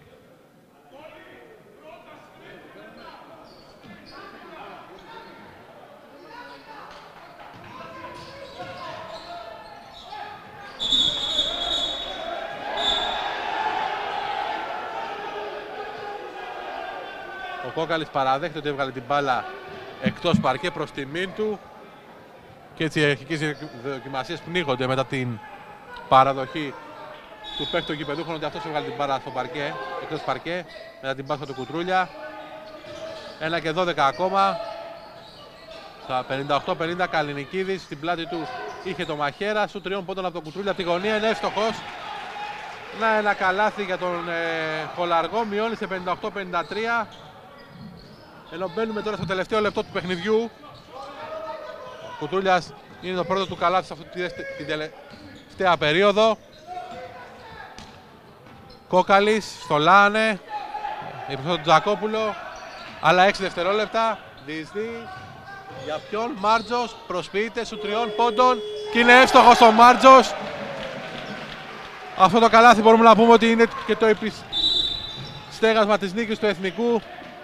Ο Κόκαλης παραδέχεται ότι έβγαλε την μπάλα εκτός παρκέ προς τιμήν του και έτσι οι αρχικές δοκιμασίες πνίγονται μετά την παραδοχή του παίκτου γηπεδούχων ότι αυτός έβγαλε την μπάλα στο παρκέ, εκτός παρκέ, μετά την πάσχα του Κουτρούλια. ένα και δώδεκα ακόμα. Στα πενήντα οκτώ πενήντα Καληνικίδης, στην πλάτη του είχε το μαχαίρα, σου τριών πόντων από τον Κουτρούλια από τη γωνία, είναι εύστοχος. Να ένα καλάθι για τον ε, Χολαργό, μειώνει σε πενήντα οκτώ πενήντα τρία. Ενώ μπαίνουμε τώρα στο τελευταίο λεπτό του παιχνιδιού. Ο Κουτούλιας είναι το πρώτο του καλάθι σε αυτή την τελευταία περίοδο. Κόκαλης στο Λάνε, υπό τον Τζακόπουλο. Άλλα έξι δευτερόλεπτα. Διεισδύει. Για ποιον? Μάρτζος προσποιείται σου τριών πόντων και είναι εύστοχος ο Μάρτζος. Αυτό το καλάθι μπορούμε να πούμε ότι είναι και το επιστέγασμα της νίκης του Εθνικού.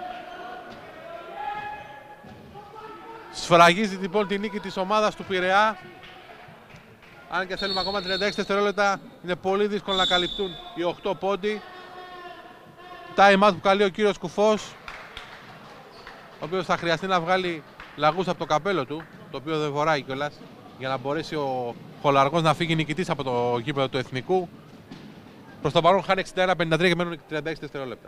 Σφραγίζει λοιπόν τη νίκη της ομάδας του Πειραιά. Αν και θέλουμε ακόμα τριάντα έξι δευτερόλεπτα, είναι πολύ δύσκολο να καλυπτούν οι οκτώ πόντοι. Time out που καλεί ο κύριος Κουφός, ο οποίος θα χρειαστεί να βγάλει λαγούς από το καπέλο του, το οποίο δεν φοράει κιόλας, για να μπορέσει ο Χολαργός να φύγει νικητής από το γήπεδο του Εθνικού. Προς το παρόν χάνει εξήντα ένα πενήντα τρία και μένουν τριάντα έξι δευτερόλεπτα.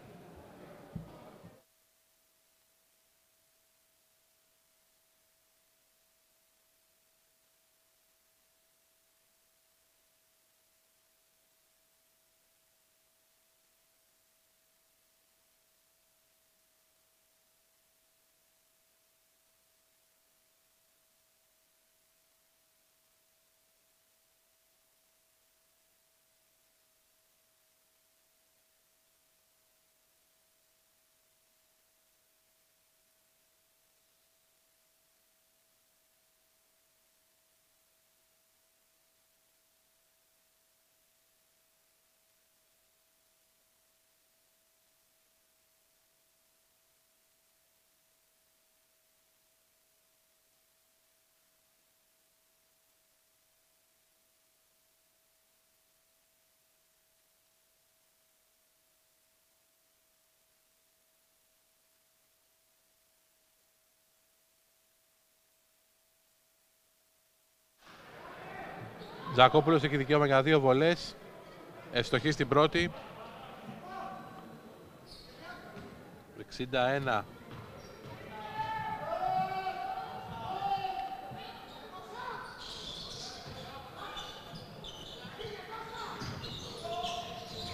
Τζακόπουλος έχει δικαίωμα για δύο βολές. Ευστοχή στην πρώτη. εξήντα ένα.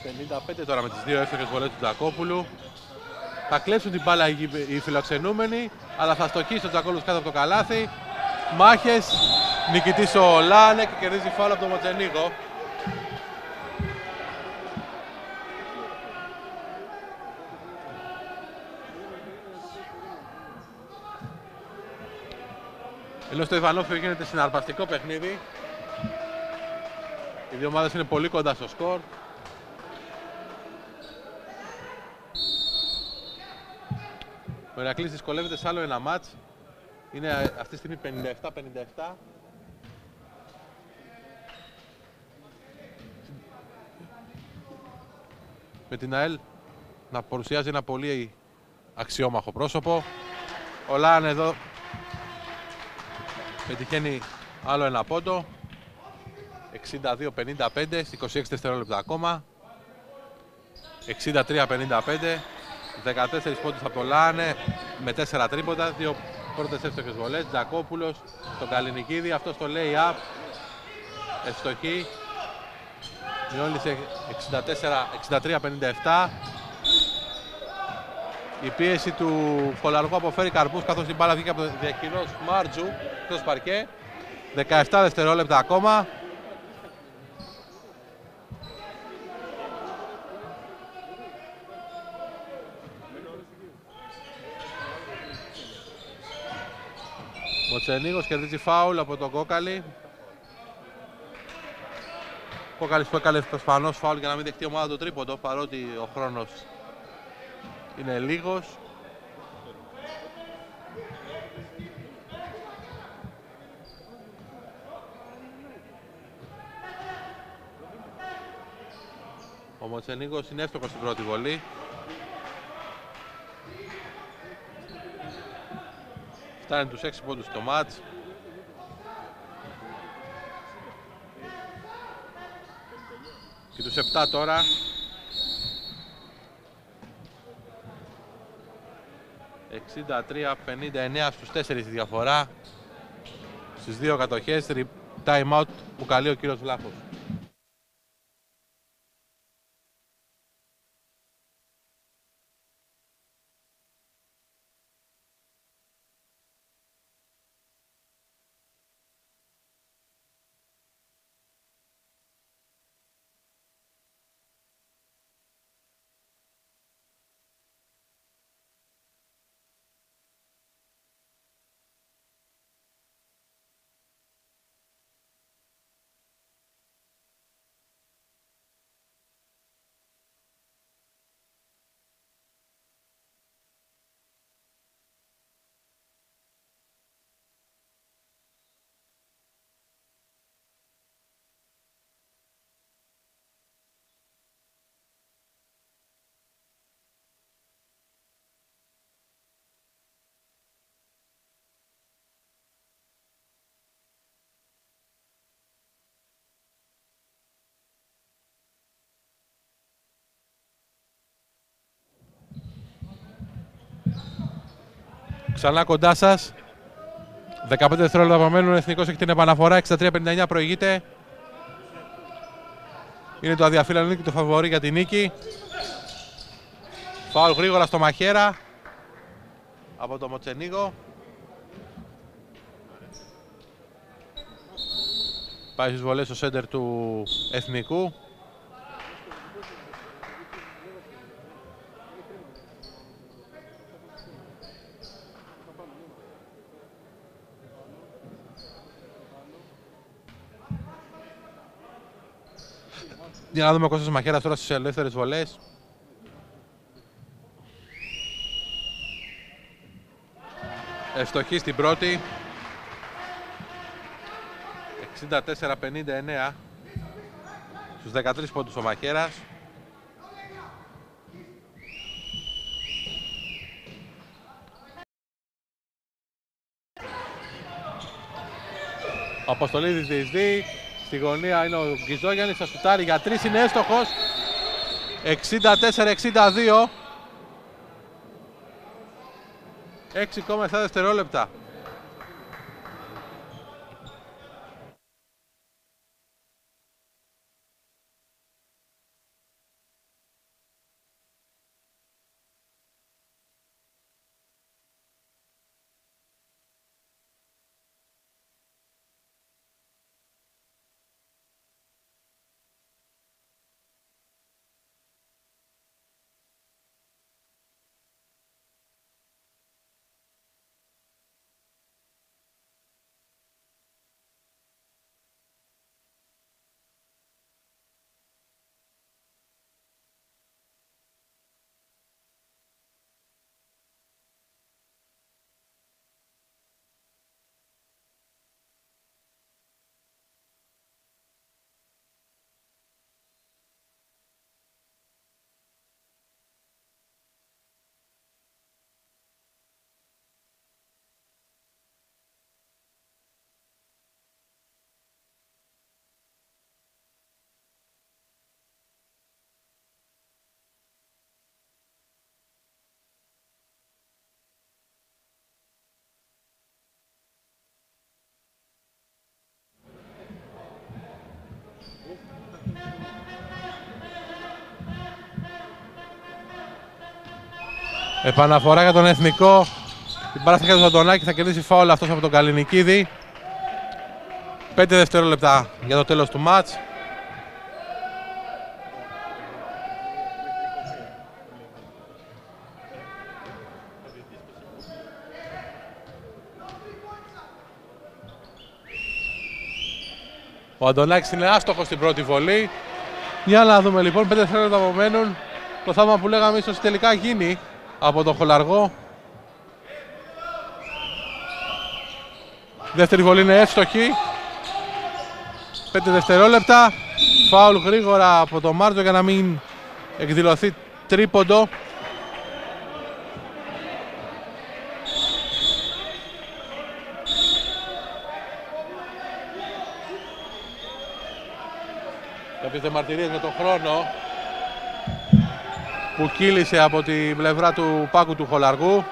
πενήντα πέντε τώρα με τις δύο εύστοχες βολές του Τζακόπουλου. Θα κλέψουν την μπάλα οι φιλοξενούμενοι, αλλά θα στοχίσει ο Τζακόπουλος κάτω από το καλάθι. Μάχες, νικητής ο Λάνε και κερδίζει φάουλ από τον Μοτσενίγο. Ενώ στο Ιβανόφιο γίνεται συναρπαστικό παιχνίδι. Οι δύο ομάδες είναι πολύ κοντά στο σκορ. Ο Ηρακλής δυσκολεύεται σε άλλο ένα μάτς. Είναι αυτή τη στιγμή πενήντα επτά πενήντα επτά. Με την ΑΕΛ να παρουσιάζει ένα πολύ αξιόμαχο πρόσωπο. Ο Λάν εδώ πετυχαίνει άλλο ένα πόντο. εξήντα δύο πενήντα πέντε, είκοσι έξι δευτερόλεπτα ακόμα. εξήντα τρία πενήντα πέντε. δεκατέσσερις πόντους από το Λάνε με τέσσερα τρίποτα. Δύο πρώτες εύστοχες βολές. Τζακόπουλος στον Καλινικίδη. Αυτό στο lay-up. Ευστοχή. Μειώνει σε εξήντα τρία πενήντα επτά. Η πίεση του Κολαργού αποφέρει καρπούς καθώς η μπάλα βγήκε από το διακοινός Μάρτζου εκτός παρκέ. δεκαεπτά δευτερόλεπτα ακόμα. Μοτσενίγος κερδίζει φάουλ από τον Κόκαλη. Κόκαλης που έκανε προφανώς φάουλ για να μην δεχτεί η ομάδα το τρίποντο, παρότι ο χρόνος είναι λίγος. Ο Μοτσενίγος είναι εύστοχος στην πρώτη βολή. Φτάνει τους έξι πόντους στο μάτς. Και τους επτά τώρα. εξήντα τρία πενήντα εννέα στους τέσσερις διαφορά. Στις δύο κατοχές. Time out που καλεί ο κύριος Βλάχος. Ξανά κοντά σας. δεκαπέντε δευτερόλεπτα απομένουν. Ο Εθνικός έχει την επαναφορά. εξήντα τρία πενήντα εννέα προηγείται. Είναι το αδιαφύλακτο νίκη του φαβορί για την νίκη. Φάουλ γρήγορα στο μαχαίρα από το Μοτσενίγο. Πάει στις βολές στο σέντερ του Εθνικού. Για να δούμε ο Κώστας Μαχαίρας τώρα στις ελεύθερες βολές. Ευστοχή στην πρώτη. εξήντα τέσσερα πενήντα εννέα στους δεκατρείς πόντους ο Μαχαίρας. Ο Αποστολίδης διεισδύει. Στη γωνία είναι ο Γκυζόγιαννης, θα σουτάρει για τρεις, είναι έστοχος. εξήντα τέσσερα εξήντα δύο. έξι κόμμα επτά δευτερόλεπτα. Επαναφορά για τον Εθνικό. Την μπάλα στα χέρια του Αντωνάκη, θα κερδίσει φάουλ αυτός από τον Καλινικίδη. πέντε δευτερόλεπτα για το τέλος του μάτς. Ο Αντωνάκης είναι άστοχος στην πρώτη βολή. Για να δούμε λοιπόν, πέντε δευτερόλεπτα απομένουν. Το θαύμα που λέγαμε ίσως τελικά γίνει από τον Χολαργό. Δεύτερη βολή είναι εύστοχη. πέντε δευτερόλεπτα. Φάουλ γρήγορα από τον Μάρτζο για να μην εκδηλωθεί τρίποντο. Κάποιες διαμαρτυρίες με τον χρόνο που κύλησε από την πλευρά του Πάκου του Χολαργού.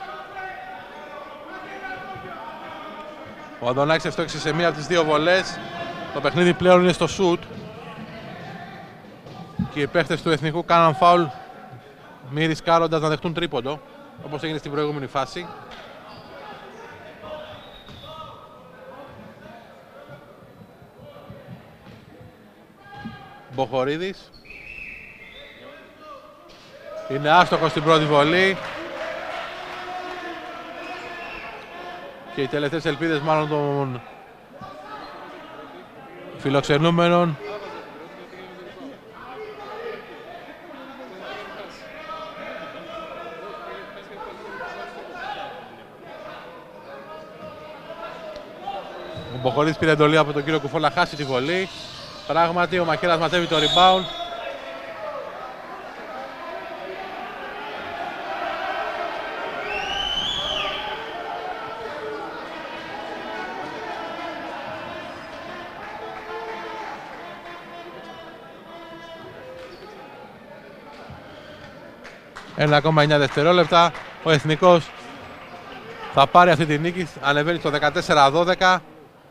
Ο Αντωνάκης ευστόχησε σε μία από τις δύο βολές. Το παιχνίδι πλέον είναι στο σουτ και οι παίχτες του Εθνικού κάναν φάουλ μη ρισκάροντας να δεχτούν τρίποντο, όπως έγινε στην προηγούμενη φάση. Μποχορίδης είναι άστοχος στην πρώτη βολή και οι τελευταίες ελπίδες μάλλον των φιλοξενούμενων ο Μποχορίδης πήρε εντολή από τον κύριο Κουφό να χάσει τη βολή. Πράγματι ο Μαχαίρας μαζεύει το rebound. ένα κόμμα εννιά δευτερόλεπτα. Ο Εθνικός θα πάρει αυτή τη νίκη. Ανεβαίνει στο δεκατέσσερα δώδεκα.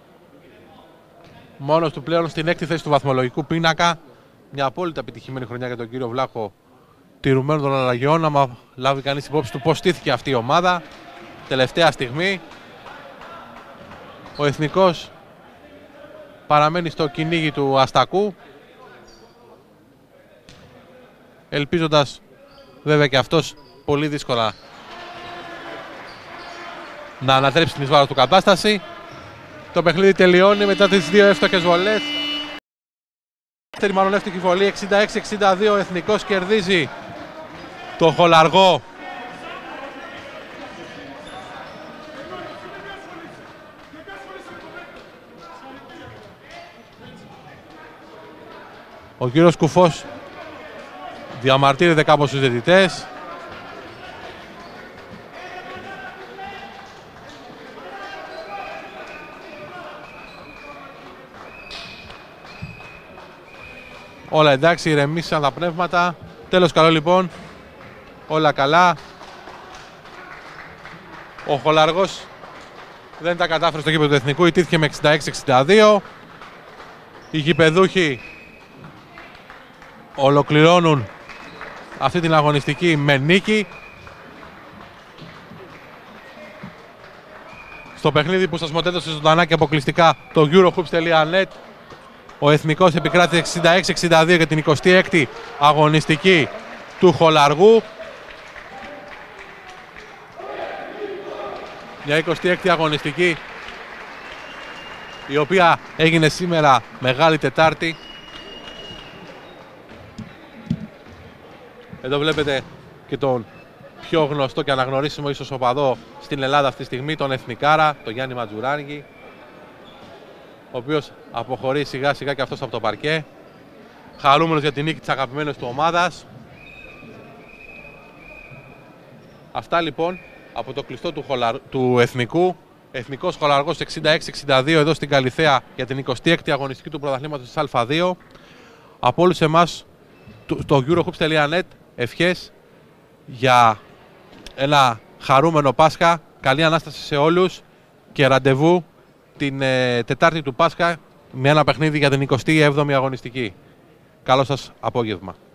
Μόνος του πλέον στην έκτη θέση του βαθμολογικού πίνακα. Μια απόλυτα επιτυχημένη χρονιά για τον κύριο Βλάχο, τηρουμένων των αλλαγιών. Άμα λάβει κανείς υπόψη του πώς στήθηκε αυτή η ομάδα τελευταία στιγμή. Ο Εθνικός παραμένει στο κυνήγι του Αστακού, ελπίζοντας βέβαια και αυτός πολύ δύσκολα να ανατρέψει την εις βάρος του κατάσταση. Το παιχνίδι τελειώνει μετά τις δύο εύστοχες βολές. Δεύτερη μάλλον εύστοχη βολή, εξήντα έξι εξήντα δύο. Ο Εθνικός κερδίζει το Χολαργό. Ο κύριος Κουφός διαμαρτύρεται κάπως στους διαιτητές. Όλα εντάξει, ηρεμήσαν τα πνεύματα. Τέλος καλό λοιπόν. Όλα καλά. Ο Χολαργός δεν τα κατάφερε στο γήπεδο του Εθνικού. Ιτήθηκε με εξήντα έξι εξήντα δύο. Οι γηπεδούχοι ολοκληρώνουν αυτή την αγωνιστική με νίκη. Στο παιχνίδι που σας μοντέλωσε ζωντανά και αποκλειστικά το Eurohoops τελεία net, ο Εθνικός επικράτησε εξήντα έξι εξήντα δύο για την εικοστή έκτη αγωνιστική του Χολαργού. Μια εικοστή έκτη αγωνιστική η οποία έγινε σήμερα Μεγάλη Τετάρτη. Εδώ βλέπετε και τον πιο γνωστό και αναγνωρίσιμο ίσως οπαδό στην Ελλάδα αυτή τη στιγμή, τον Εθνικάρα, τον Γιάννη Ματζουράνγκη, ο οποίος αποχωρεί σιγά σιγά και αυτός από το παρκέ, χαρούμενος για την νίκη της αγαπημένης του ομάδας. Αυτά λοιπόν από το κλειστό του, Χολαρ... του Εθνικού. Εθνικός Χολαργός εξήντα έξι εξήντα δύο εδώ στην Καλιθέα για την εικοστή έκτη αγωνιστική του πρωταθλήματος της Α δύο. Από όλους εμάς στο Eurohoops τελεία net ευχές για ένα χαρούμενο Πάσχα. Καλή Ανάσταση σε όλους και ραντεβού την ε, Τετάρτη του Πάσχα με ένα παιχνίδι για την εικοστή έβδομη αγωνιστική. Καλό σας απόγευμα.